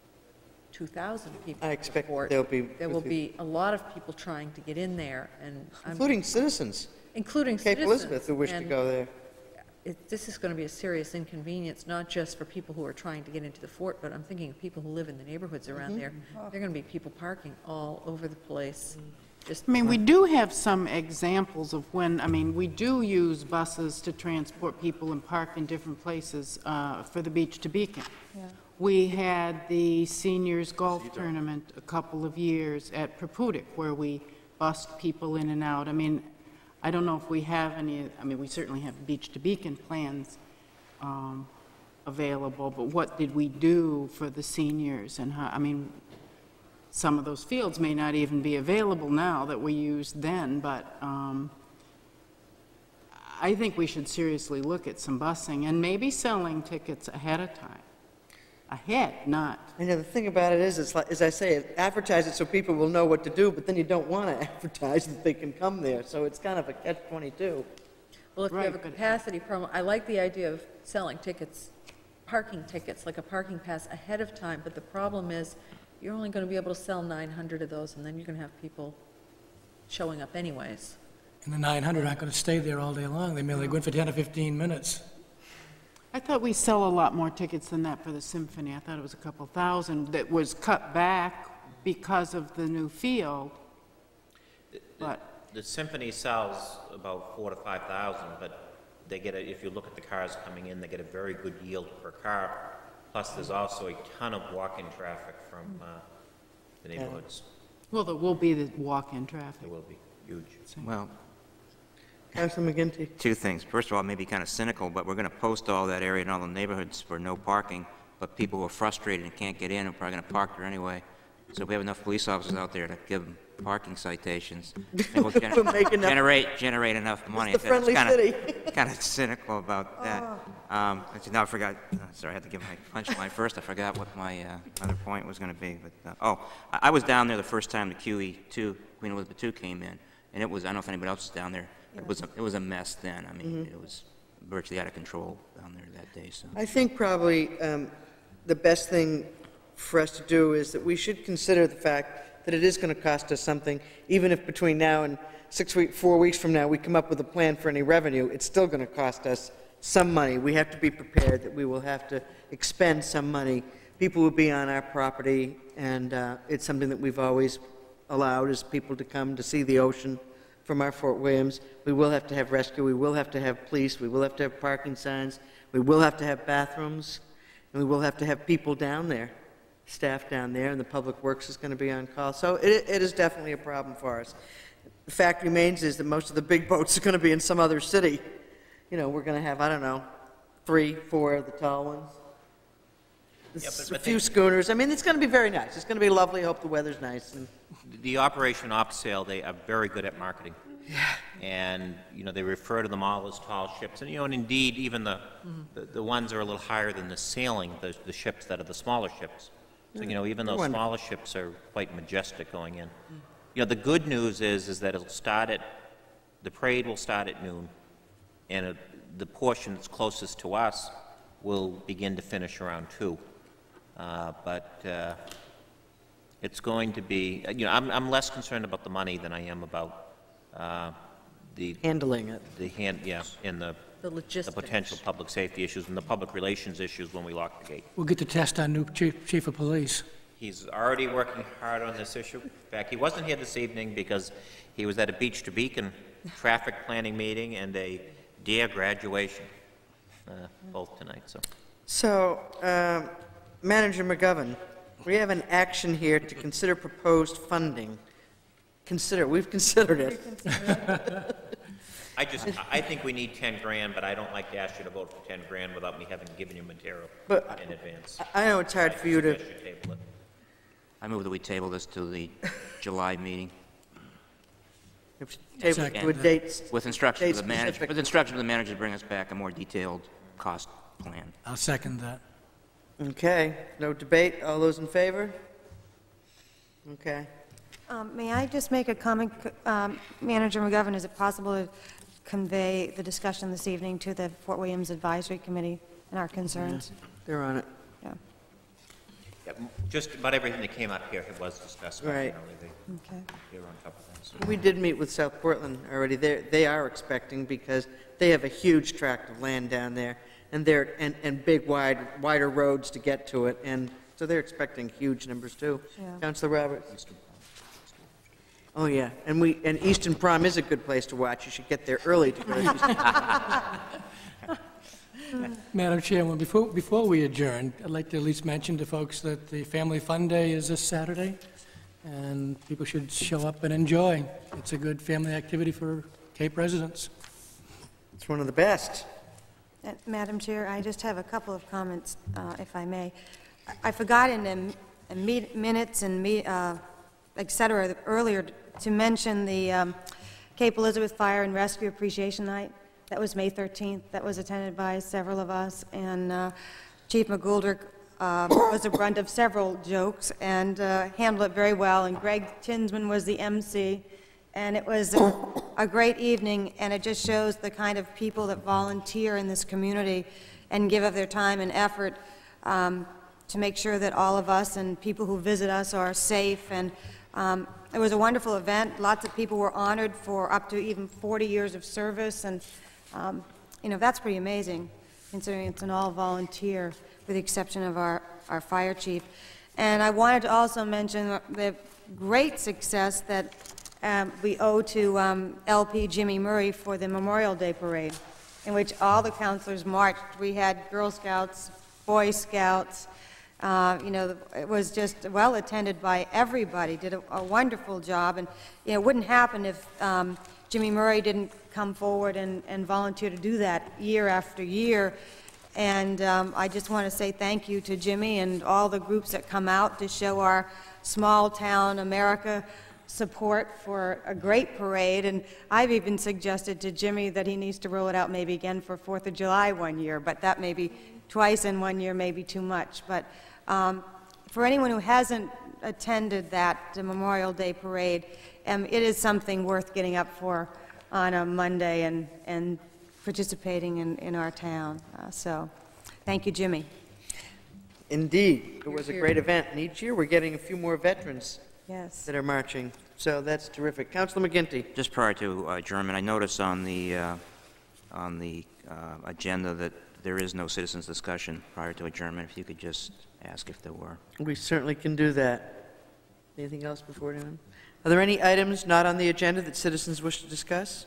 two thousand people. I at the expect fort. there'll be- There will be a lot of people trying to get in there, and I'm... Including citizens. Including Cape citizens. Elizabeth who wish to and go there. it- This is going to be a serious inconvenience, not just for people who are trying to get into the fort, but I'm thinking of people who live in the neighborhoods around there. There are going to be people parking all over the place. Just I mean, we do have some examples of when, I mean, we do use buses to transport people and park in different places uh, for the Beach to Beacon. We had the seniors golf tournament a couple of years at Preputick, where we bussed people in and out. I mean, I don't know if we have any, I mean, we certainly have Beach to Beacon plans um, available, but what did we do for the seniors? And how, I mean, some of those fields may not even be available now that we used then, but um, I think we should seriously look at some busing and maybe selling tickets ahead of time. Ahead, not. I know, the thing about it is, it's like, as I say, advertise it so people will know what to do, but then you don't want to advertise that they can come there, so it's kind of a catch twenty-two. Well, if you have a Right, but- capacity problem, I like the idea of selling tickets, parking tickets, like a parking pass ahead of time, but the problem is, you're only going to be able to sell nine hundred of those, and then you're going to have people showing up anyways. And the nine hundred aren't going to stay there all day long. They may only go in for ten or fifteen minutes. I thought we sell a lot more tickets than that for the symphony. I thought it was a couple thousand that was cut back because of the new field. But, The symphony sells about four to five thousand, but they get, a- if you look at the cars coming in, they get a very good yield per car. Plus, there's also a ton of walk-in traffic from uh, the neighborhoods. well, there will be the walk-in traffic. There will be, huge. Well, Councilor McGinty? two things. First of all, maybe kind of cynical, but we're going to post all that area in all the neighborhoods for no parking, but people who are frustrated and can't get in are probably going to park there anyway. So if we have enough police officers out there to give them parking citations, maybe we'll gener- We'll make enough- generate, generate enough money. the friendly kind of, city. kind of cynical about that. Um, actually, now I forgot, uh, sorry, I had to give my punchline first. I forgot what my uh, other point was going to be. But uh, oh, I, I was down there the first time the Q E two, Queen Elizabeth two came in, and it was, I don't know if anybody else was down there, it was a, it was a mess then. I mean, it was virtually out of control down there that day. So I think probably um, the best thing for us to do is that we should consider the fact that it is going to cost us something, even if between now and six weeks, four weeks from now, we come up with a plan for any revenue, it's still going to cost us some money. We have to be prepared that we will have to expend some money. People will be on our property, and uh, it's something that we've always allowed, is people to come to see the ocean from our Fort Williams. We will have to have rescue, we will have to have police, we will have to have parking signs, we will have to have bathrooms, and we will have to have people down there, staff down there, and the Public Works is going to be on call. So it, it is definitely a problem for us. The fact remains is that most of the big boats are going to be in some other city. You know, we're going to have, I don't know, three, four of the tall ones. Yeah, but- a but few they- schooners. I mean, it's going to be very nice. It's going to be lovely. I hope the weather's nice. And The Operation Op Sale, they are very good at marketing. Yeah. And, you know, they refer to them all as tall ships. And, you know, and indeed, even the, the, the ones are a little higher than the sailing, the, the ships that are the smaller ships. So, you know, even those Wonderful. smaller ships are quite majestic going in. You know, the good news is, is that it'll start at, the parade will start at noon, and it, the portion that's closest to us will begin to finish around two. Uh, but uh, it's going to be, you know, I'm, I'm less concerned about the money than I am about uh, the, handling it. the hand, yeah, and the, The the logistics. potential public safety issues and the public relations issues when we lock the gate. We'll get to test our new chief, chief of police. He's already working hard on this issue. In fact, he wasn't here this evening because he was at a Beach to Beacon traffic planning meeting and a DARE graduation, uh, both tonight, so. So, um, Manager McGovern, we have an action here to consider proposed funding. Consider, we've considered it. I just, I think we need ten grand, but I don't like to ask you to vote for ten grand without me having given you material But in advance. I know it's hard for you to, I suggest you table it. I move that we table this to the July meeting table it to a date. with instructions date of the manager, specific. with instructions of the manager to bring us back a more detailed cost plan. I'll second that. Okay, no debate, all those in favor? Okay. Um, May I just make a comment, um, Manager McGovern, is it possible to convey the discussion this evening to the Fort Williams Advisory Committee and our concerns? They're on it. Yeah, Yeah, just about everything that came up here was discussed. by Right. Emily. They- okay. They were on top of things. We did meet with South Portland already. They're, they are expecting, because they have a huge tract of land down there, and they're, and, and big, wide, wider roads to get to it, and so they're expecting huge numbers too. Yeah. Councilor Roberts? Oh, yeah, and we, and Eastern Prom is a good place to watch. You should get there early to go to Eastern Prom. Madam Chairman, before, before we adjourn, I'd like to at least mention to folks that the Family Fun Day is this Saturday, and people should show up and enjoy. It's a good family activity for Cape residents. It's one of the best. Uh, Madam Chair, I just have a couple of comments, uh, if I may. I- I forgot in the in meet- minutes and, me- uh, et cetera, earlier to mention the um, Cape Elizabeth Fire and Rescue Appreciation Night. That was May thirteenth. That was attended by several of us, and uh, Chief McGoldrick uh, was the brunt of several jokes and uh, handled it very well, and Greg Tinsman was the M C, And it was a, a great evening, and it just shows the kind of people that volunteer in this community and give of their time and effort um, to make sure that all of us and people who visit us are safe. And um, it was a wonderful event. Lots of people were honored for up to even forty years of service, and um, you know, that's pretty amazing, considering it's an all-volunteer, with the exception of our, our fire chief. And I wanted to also mention the great success that um, we owe to um, L P Jimmy Murray for the Memorial Day Parade, in which all the counselors marched. We had Girl Scouts, Boy Scouts. Uh, you know, it was just well attended by everybody. Did a, a wonderful job, and you know, it wouldn't happen if um, Jimmy Murray didn't come forward and, and volunteer to do that year after year. And um, I just want to say thank you to Jimmy and all the groups that come out to show our small town America support for a great parade. And I've even suggested to Jimmy that he needs to roll it out maybe again for fourth of July one year, but that may be twice in one year, may be too much. But um, for anyone who hasn't attended that the Memorial Day Parade, um, it is something worth getting up for on a Monday and, and participating in, in our town. Uh, so, thank you, Jimmy. Indeed, it was a great event, and each year we're getting a few more veterans Yes. that are marching, so that's terrific. Councilor McGinty. Just prior to uh, adjournment, I noticed on the, uh, on the uh, agenda that there is no citizens' discussion prior to adjournment. If you could just ask if there were. We certainly can do that. Anything else before then? Are there any items not on the agenda that citizens wish to discuss?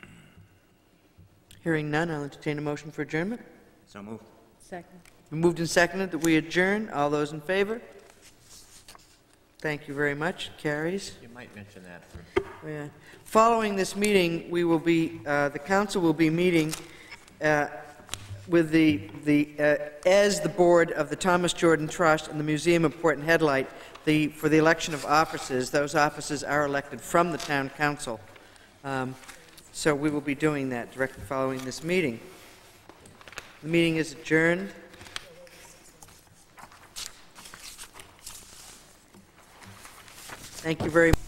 Hearing none, I'll entertain a motion for adjournment. So moved. Second. Been moved and seconded that we adjourn. All those in favor? Thank you very much. Carries. You might mention that for... Yeah. Following this meeting, we will be, uh, the council will be meeting uh, with the, the uh, as the board of the Thomas Jordan Trust and the Museum of Port and Headlight, the, for the election of officers. Those officers are elected from the town council. Um, so we will be doing that directly following this meeting. The meeting is adjourned. Thank you very much.